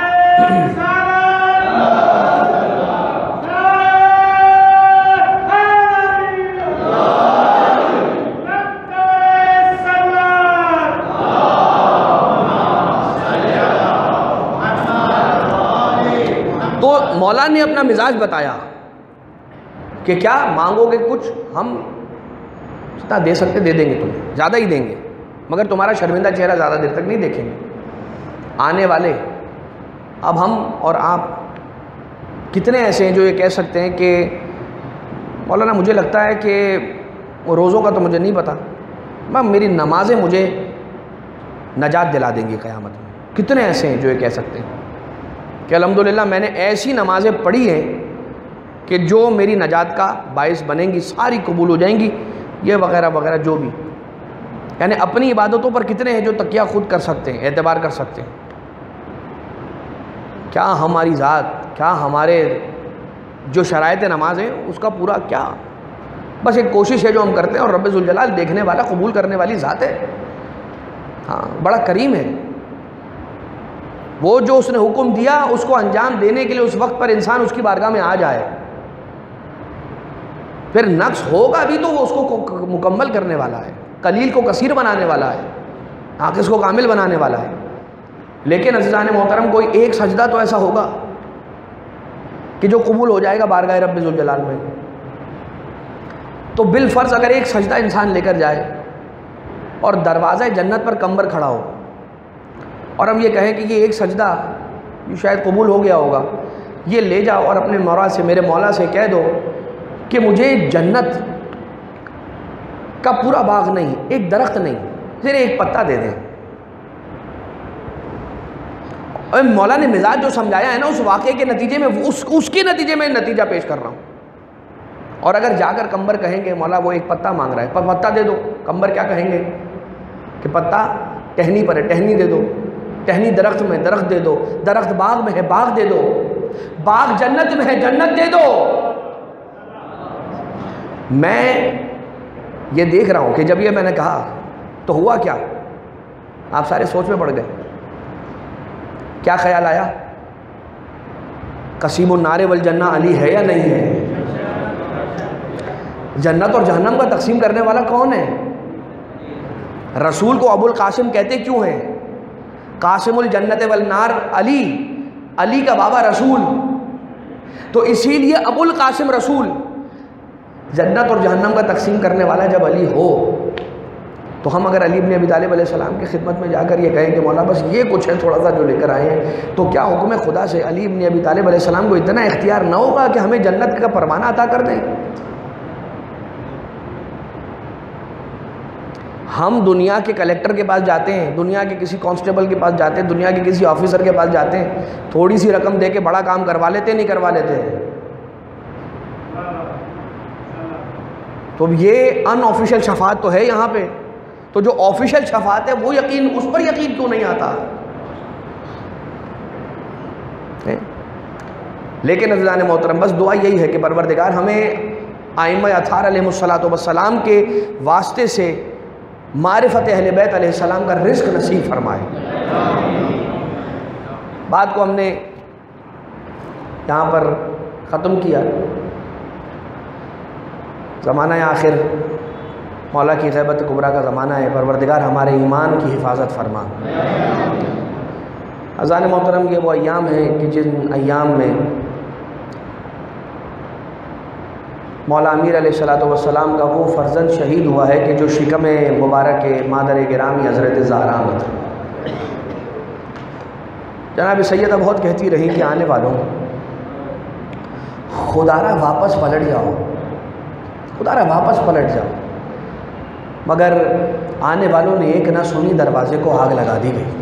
Speaker 1: تو مولا نے اپنا مزاج بتایا کہ کیا مانگو گے کچھ, ہم جتنا دے سکتے دے دیں گے, تمہیں زیادہ ہی دیں گے, مگر تمہارا شرمندہ چہرہ زیادہ دیر تک نہیں دیکھیں گے. آنے والے اب ہم اور آپ کتنے ایسے ہیں جو یہ کہہ سکتے ہیں کہ مولانا مجھے لگتا ہے کہ وہ روزوں کا تو مجھے نہیں پتہ, میری نمازیں مجھے نجات دلا دیں گی قیامت میں. کتنے ایسے ہیں جو یہ کہہ سکتے ہیں کہ الحمدللہ میں نے ایسی نمازیں پڑھی ہیں کہ جو میری نجات کا باعث بنیں گی, ساری قبول ہو جائیں گی, یہ وغیرہ وغیرہ جو بھی. یعنی اپنی عبادتوں پر کتنے ہیں جو تکیہ خود کر سکتے ہیں, اعتبار کر سکتے ہیں. کیا ہماری ذات, کیا ہمارے جو شرائط نماز ہیں اس کا پورا کیا, بس ایک کوشش ہے جو ہم کرتے ہیں, اور رب ذوالجلال دیکھنے والا, قبول کرنے والی ذات ہے. ہاں بڑا کریم ہے. وہ جو اس نے حکم دیا اس کو انجام دینے کے لیے اس وقت پر انسان اس کی بارگاہ میں آ جائے, پھر نقص ہوگا بھی تو وہ اس کو مکمل کرنے والا ہے, قلیل کو کثیر بنانے والا ہے, ناقص کو کامل بنانے والا ہے. لیکن عزیزان محترم کوئی ایک سجدہ تو ایسا ہوگا کہ جو قبول ہو جائے گا بارگاہ رب ذوالجلال میں. تو بالفرض اگر ایک سجدہ انسان لے کر جائے اور دروازہ جنت پر کمبر کھڑا ہو, اور ہم یہ کہیں کہ یہ ایک سجدہ یہ شاید قبول ہو گیا ہوگا, یہ لے جاؤ اور اپنے مولا سے, میرے مولا سے کہہ دو کہ مجھے جنت کا پورا باغ نہیں, ایک درخت نہیں, صرف ایک پتا دے دیں. اور مولا نے مزاج جو سمجھایا ہے نا اس واقعے کے نتیجے میں, اس کے نتیجے میں نتیجہ پیش کر رہا ہوں. اور اگر جا کر کمبر کہیں گے مولا وہ ایک پتا مانگ رہا ہے, پتا دے دو, کمبر کیا کہیں گے کہ پتا ٹہنی پر ہے, ٹہنی دے دو, ٹہنی درخت میں, درخت دے دو, درخت باغ میں ہے, باغ دے دو, باغ جنت میں ہے, جنت دے دو. میں یہ دیکھ رہا ہوں کہ جب یہ میں نے کہا تو ہوا کیا, آپ سارے سوچ میں پڑ گئے. کیا خیال آیا, قسیم النار والجنہ علی ہے یا نہیں ہے؟ جنت اور جہنم کا تقسیم کرنے والا کون ہے؟ رسول کو ابو القاسم کہتے کیوں ہیں؟ قاسم الجنت والنار علی, علی کا بابا رسول, تو اسی لیے ابو القاسم رسول. جنت اور جہنم کا تقسیم کرنے والا جب علی ہو تو ہم اگر علی بن ابی طالب علیہ السلام کی خدمت میں جا کر یہ کہیں کہ مولا بس یہ کچھ ہے تھوڑا سا جو لے کر آئے ہیں, تو کیا حکم خدا سے علی بن ابی طالب علیہ السلام کو اتنا اختیار نہ ہوگا کہ ہمیں جنت کا پروانہ عطا کر دیں؟ ہم دنیا کے کلیکٹر کے پاس جاتے ہیں, دنیا کے کسی کانسٹیبل کے پاس جاتے ہیں, دنیا کے کسی آفیسر کے پاس جاتے ہیں, تھوڑی سی رقم دے کے بڑا کام کروا لیتے نہیں کروا لیتے. تو یہ ان آفیشیل شفاعت تو ہے یہاں پہ, تو جو آفیشیل شفاعت ہے وہ یقین, اس پر یقین کیوں نہیں آتا؟ لیکن عزیزان محترم بس دعا یہی ہے کہ پروردگار ہمیں ائمہ اطہار علیہ السلام کے واسطے سے معرفت اہل بیت علیہ السلام کا رزق نصیب فرمائے. بات کو ہم نے یہاں پر ختم کیا. زمانہ آخر مولا کی غیبت کبریٰ کا زمانہ ہے. پروردگار ہمارے ایمان کی حفاظت فرما. عزیزان محترم یہ وہ ایام ہیں کہ جن ایام میں مولا امیر علیہ السلام کا وہ فرزند شہید ہوا ہے کہ جو شکم مبارک مادر گرامی حضرت زہرا میں تھا. جناب سیدہ بہت کہتی رہی کہ آنے والوں خدارہ واپس پلٹ جاؤ, خدارہ واپس پلٹ جاؤ. مگر آنے والوں نے ایک نہ سنی, دروازے کو آگ لگا دی گئی.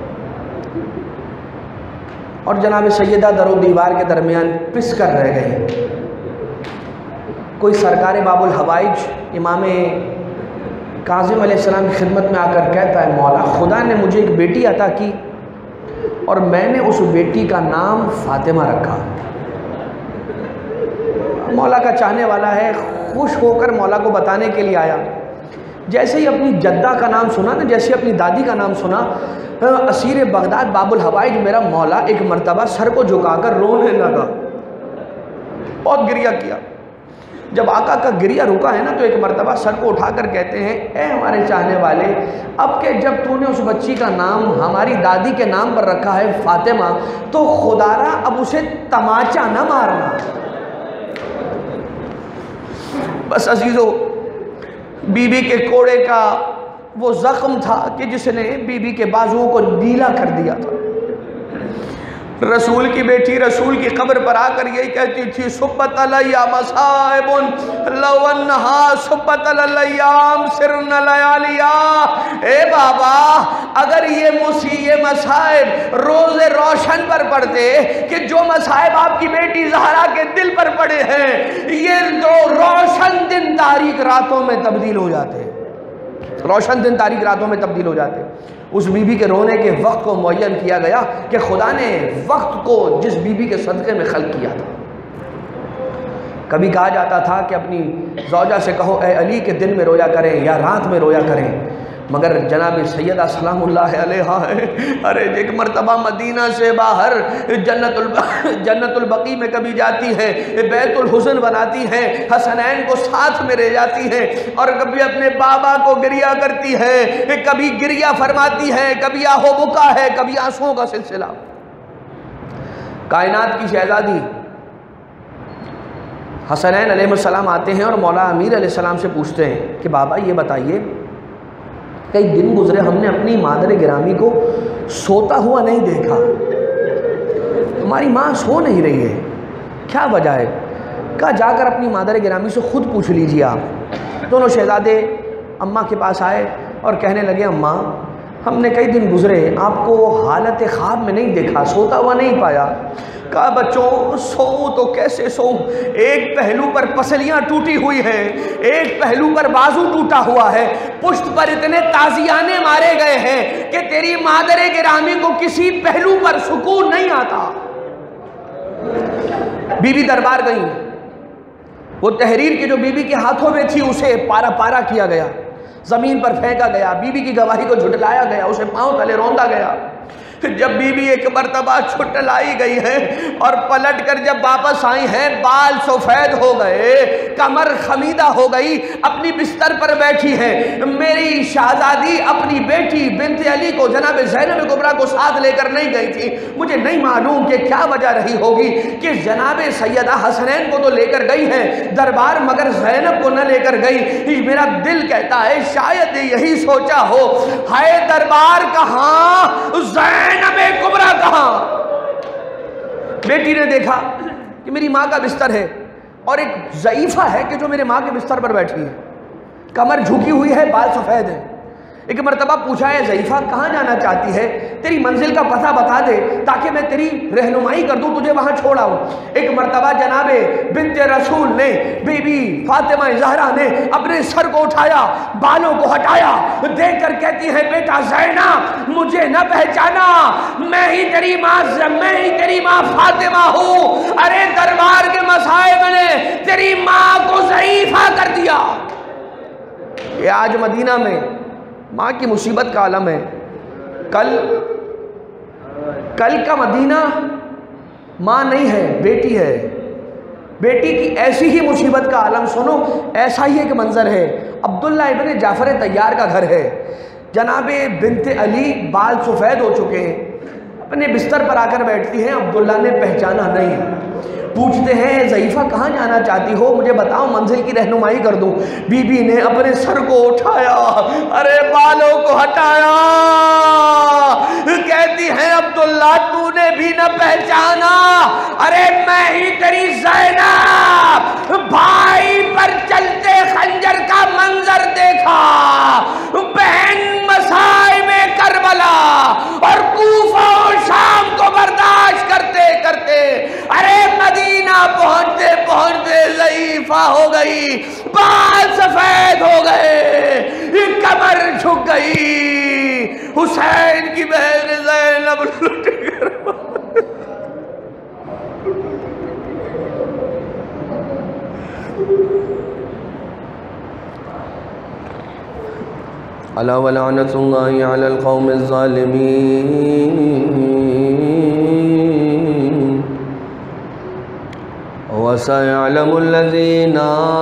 Speaker 1: اور جناب سیدہ در و دیوار کے درمیان پس کر رہ گئے. کوئی سرکار باب الحوائج امام کاظم علیہ السلام کی خدمت میں آ کر کہتا ہے مولا خدا نے مجھے ایک بیٹی عطا کی اور میں نے اس بیٹی کا نام فاطمہ رکھا۔ مولا کا چاہنے والا ہے، خوش ہو کر مولا کو بتانے کے لیے آیا۔ جیسے ہی اپنی جدہ کا نام سنا نا، جیسے اپنی دادی کا نام سنا، اسیر بغداد باب الحوائج میرا مولا ایک مرتبہ سر کو جھکا کر رونے لگا، بہت گریہ کیا۔ جب آقا کا گریہ رکا ہے نا تو ایک مرتبہ سر کو اٹھا کر کہتے ہیں اے ہمارے چاہنے والے، اب کہ جب تو نے اس بچی کا نام ہماری دادی کے نام پر رکھا ہے فاطمہ، تو خدا را اب اسے تماچا نہ مارنا۔ بس عزیزو، بی بی کے کوڑے کا وہ زخم تھا کہ جس نے بی بی کے بازوؤں کو نیلا کر دیا تھا۔ رسول کی بیٹی رسول کی قبر پر آ کر یہی کہتی تھی صبت علیہ مصائب لو انہا صبت علیہم سرن لیالیا۔ اے بابا، اگر یہ مصائب روز روشن پر پڑتے کہ جو مصائب آپ کی بیٹی زہرا کے دل پر پڑے ہیں، یہ دو روشن دن تاریک راتوں میں تبدیل ہو جاتے، روشن دن تاریک راتوں میں تبدیل ہو جاتے۔ اس بی بی کے رونے کے وقت کو معین کیا گیا کہ خدا نے وقت کو جس بی بی کے صدقے میں خلق کیا تھا۔ کبھی کہا جاتا تھا کہ اپنی زوجہ سے کہو اے علی کہ دن میں رویا کریں یا رات میں رویا کریں، مگر جناب سیدہ سلام اللہ علیہا ہے، ارے ایک مرتبہ مدینہ سے باہر جنت البقیع میں کبھی جاتی ہے، بیت الحزن بناتی ہے، حسنین کو ساتھ میں رہ جاتی ہے، اور کبھی اپنے بابا کو گریہ کرتی ہے، کبھی گریہ فرماتی ہے، کبھی آہو بکا ہے، کبھی آنسوؤں کا سلسلہ۔ کائنات کی شہزادی حسنین علیہ السلام آتے ہیں اور مولا امیر علیہ السلام سے پوچھتے ہیں کہ بابا یہ بتائیے، کئی دن گزرے ہم نے اپنی مادر گرامی کو سوتا ہوا نہیں دیکھا، ہماری ماں سو نہیں رہی ہے، کیا وجہ ہے؟ کہا جا کر اپنی مادر گرامی سے خود پوچھ لیجیے آپ۔ دونوں شہزادے اماں کے پاس آئے اور کہنے لگے اماں ہم نے کئی دن گزرے آپ کو حالت خواب میں نہیں دیکھا، سوتا ہوا نہیں پایا۔ کہا بچوں سو تو کیسے سو، ایک پہلو پر پسلیاں ٹوٹی ہوئی ہیں، ایک پہلو پر بازو ٹوٹا ہوا ہے، پشت پر اتنے تازیانے مارے گئے ہیں کہ تیری مادر گرامی کو کسی پہلو پر سکون نہیں آتا۔ بی بی دربار گئی، وہ تحریر کی جو بی بی کے ہاتھوں میں تھی اسے پارا پارا کیا گیا، زمین پر پھینکا گیا، بی بی کی گواہی کو جھٹلایا گیا، اسے پاؤں تلے روندا گیا۔ جب بی بی ایک مرتبہ چھٹلائی گئی ہے اور پلٹ کر جب واپس آئی ہیں، بال سفید ہو گئے، کمر خمیدہ ہو گئی، اپنی بستر پر بیٹھی ہے۔ میری شہزادی اپنی بیٹی بنت علی کو جناب زینب کبریٰ کو ساتھ لے کر نہیں گئی تھی، مجھے نہیں معلوم کہ کیا وجہ رہی ہوگی کہ جناب سیدہ حسنین کو تو لے کر گئی ہے دربار مگر زینب کو نہ لے کر گئی۔ میرا دل کہتا ہے شاید یہی سوچا ہو، ہائے دربار کہاں، زینب کبریٰ کہاں۔ بیٹی نے دیکھا کہ میری ماں کا بستر ہے اور ایک ضعیفہ ہے کہ جو میرے ماں کے بستر پر بیٹھی ہے، کمر جھکی ہوئی ہے، بال سفید ہے۔ ایک مرتبہ پوچھا ہے ضعیفہ کہاں جانا چاہتی ہے، تیری منزل کا پتہ بتا دے تاکہ میں تیری رہنمائی کر دوں، تجھے وہاں چھوڑ آؤں۔ ایک مرتبہ جناب بنت رسول نے بی بی فاطمہ زہرا نے اپنے سر کو اٹھایا، بالوں کو ہٹایا، دیکھ کر کہتی ہے بیٹا زینب مجھے نہ پہچانا، میں ہی تیری ماں فاطمہ ہوں۔ ارے دربار کے مصائب نے تیری ماں کو ضعیفہ کر دیا۔ یہ آج مدینہ میں ماں کی مصیبت کا عالم ہے۔ کل کا مدینہ ماں نہیں ہے، بیٹی ہے۔ بیٹی کی ایسی ہی مصیبت کا عالم سنو، ایسا ہی ایک منظر ہے۔ عبداللہ ابن جعفر طیار کا گھر ہے، جناب بنت علی بال سفید ہو چکے ہیں، اپنے بستر پر آ کر بیٹھتی ہیں، عبداللہ نے پہچانا نہیں۔ پوچھتے ہیں ضعیفہ کہاں جانا چاہتی ہو، مجھے بتاؤ منزل کی رہنمائی کر دوں۔ بی بی نے اپنے سر کو اٹھایا، ارے بالوں کو ہٹایا، کہتی ہے عبداللہ تو نے بھی نہ پہچانا، ارے میں ہی تیری زینب، بھائی پر چلتے خنجر کا منظر دیکھا، بہن مسائب کربلا اور کوفہ اور شام کو برداشت کرتے کرتے ارے مدینہ پہنچتے پہنچتے ضعیفہ ہو گئی، بال سفید ہو گئے، حسین کی بہن زینب لٹ کر الا ولعنۃ اللہ علی القوم الظالمین وسيعلم الذين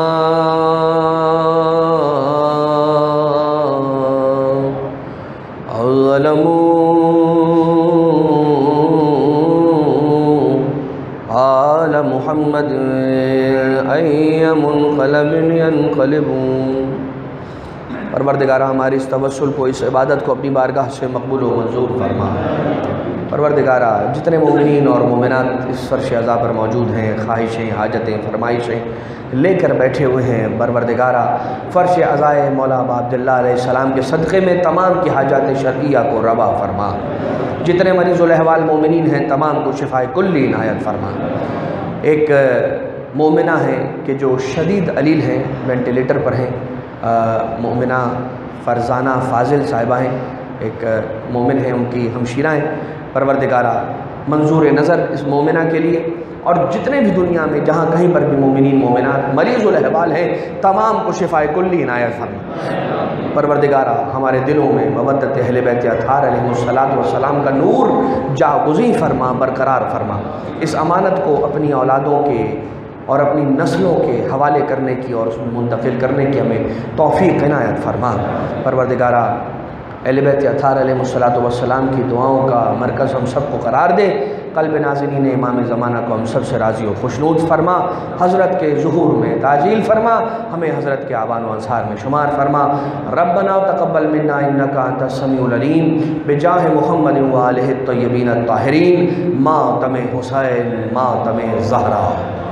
Speaker 1: ظلموا آل محمد أي منقلب ينقلبون۔ پروردگارہ ہماری اس توسل کو، اس عبادت کو اپنی بارگاہ سے مقبول و منظور فرما۔ پروردگارہ جتنے مومنین اور مومنات اس فرش عزا پر موجود ہیں، خواہشیں، حاجتیں، فرمائشیں لے کر بیٹھے ہوئے ہیں، پروردگارہ فرش عزائے مولا ابا عبداللہ علیہ السلام کے صدقے میں تمام کی حاجات شرعیہ کو روا فرما۔ جتنے مریض الاحوال مومنین ہیں تمام کو شفائے کلی عنایت فرما۔ ایک مومنہ ہیں کہ جو شدید علیل ہیں، وینٹیلیٹر پر ہیں، مومنہ فرزانہ فاضل صاحبہ ہیں، ایک مومن ہیں، ان کی ہمشیرہ ہیں۔ پروردگارہ منظور نظر اس مومنہ کے لیے اور جتنے بھی دنیا میں جہاں کہیں پر بھی مومنین مومنات مریض الاحوال ہیں تمام کو شفائے کلی عنایت فرما۔ پروردگارہ ہمارے دلوں میں مودت اہل بیت اطہار علیہ السلام کا نور جاگزیں فرما، برقرار فرما۔ اس امانت کو اپنی اولادوں کے اور اپنی نسلوں کے حوالے کرنے کی اور اس میں منتقل کرنے کی ہمیں توفیق عنایت فرما۔ پروردگارہ اہل بیت اطہار علیہ السلام کی دعاؤں کا مرکز ہم سب کو قرار دے۔ قلب ناظرین امام زمانہ کو ہم سب سے راضی و خوشنود فرما۔ حضرت کے ظہور میں تعجیل فرما، ہمیں حضرت کے آبان و انصار میں شمار فرما۔ ربنا تقبل منا انک انت السمیع العلیم بجاہ محمد وآلہ الطیبین الطاہرین۔ ماتم حسین، ماتم زہرا۔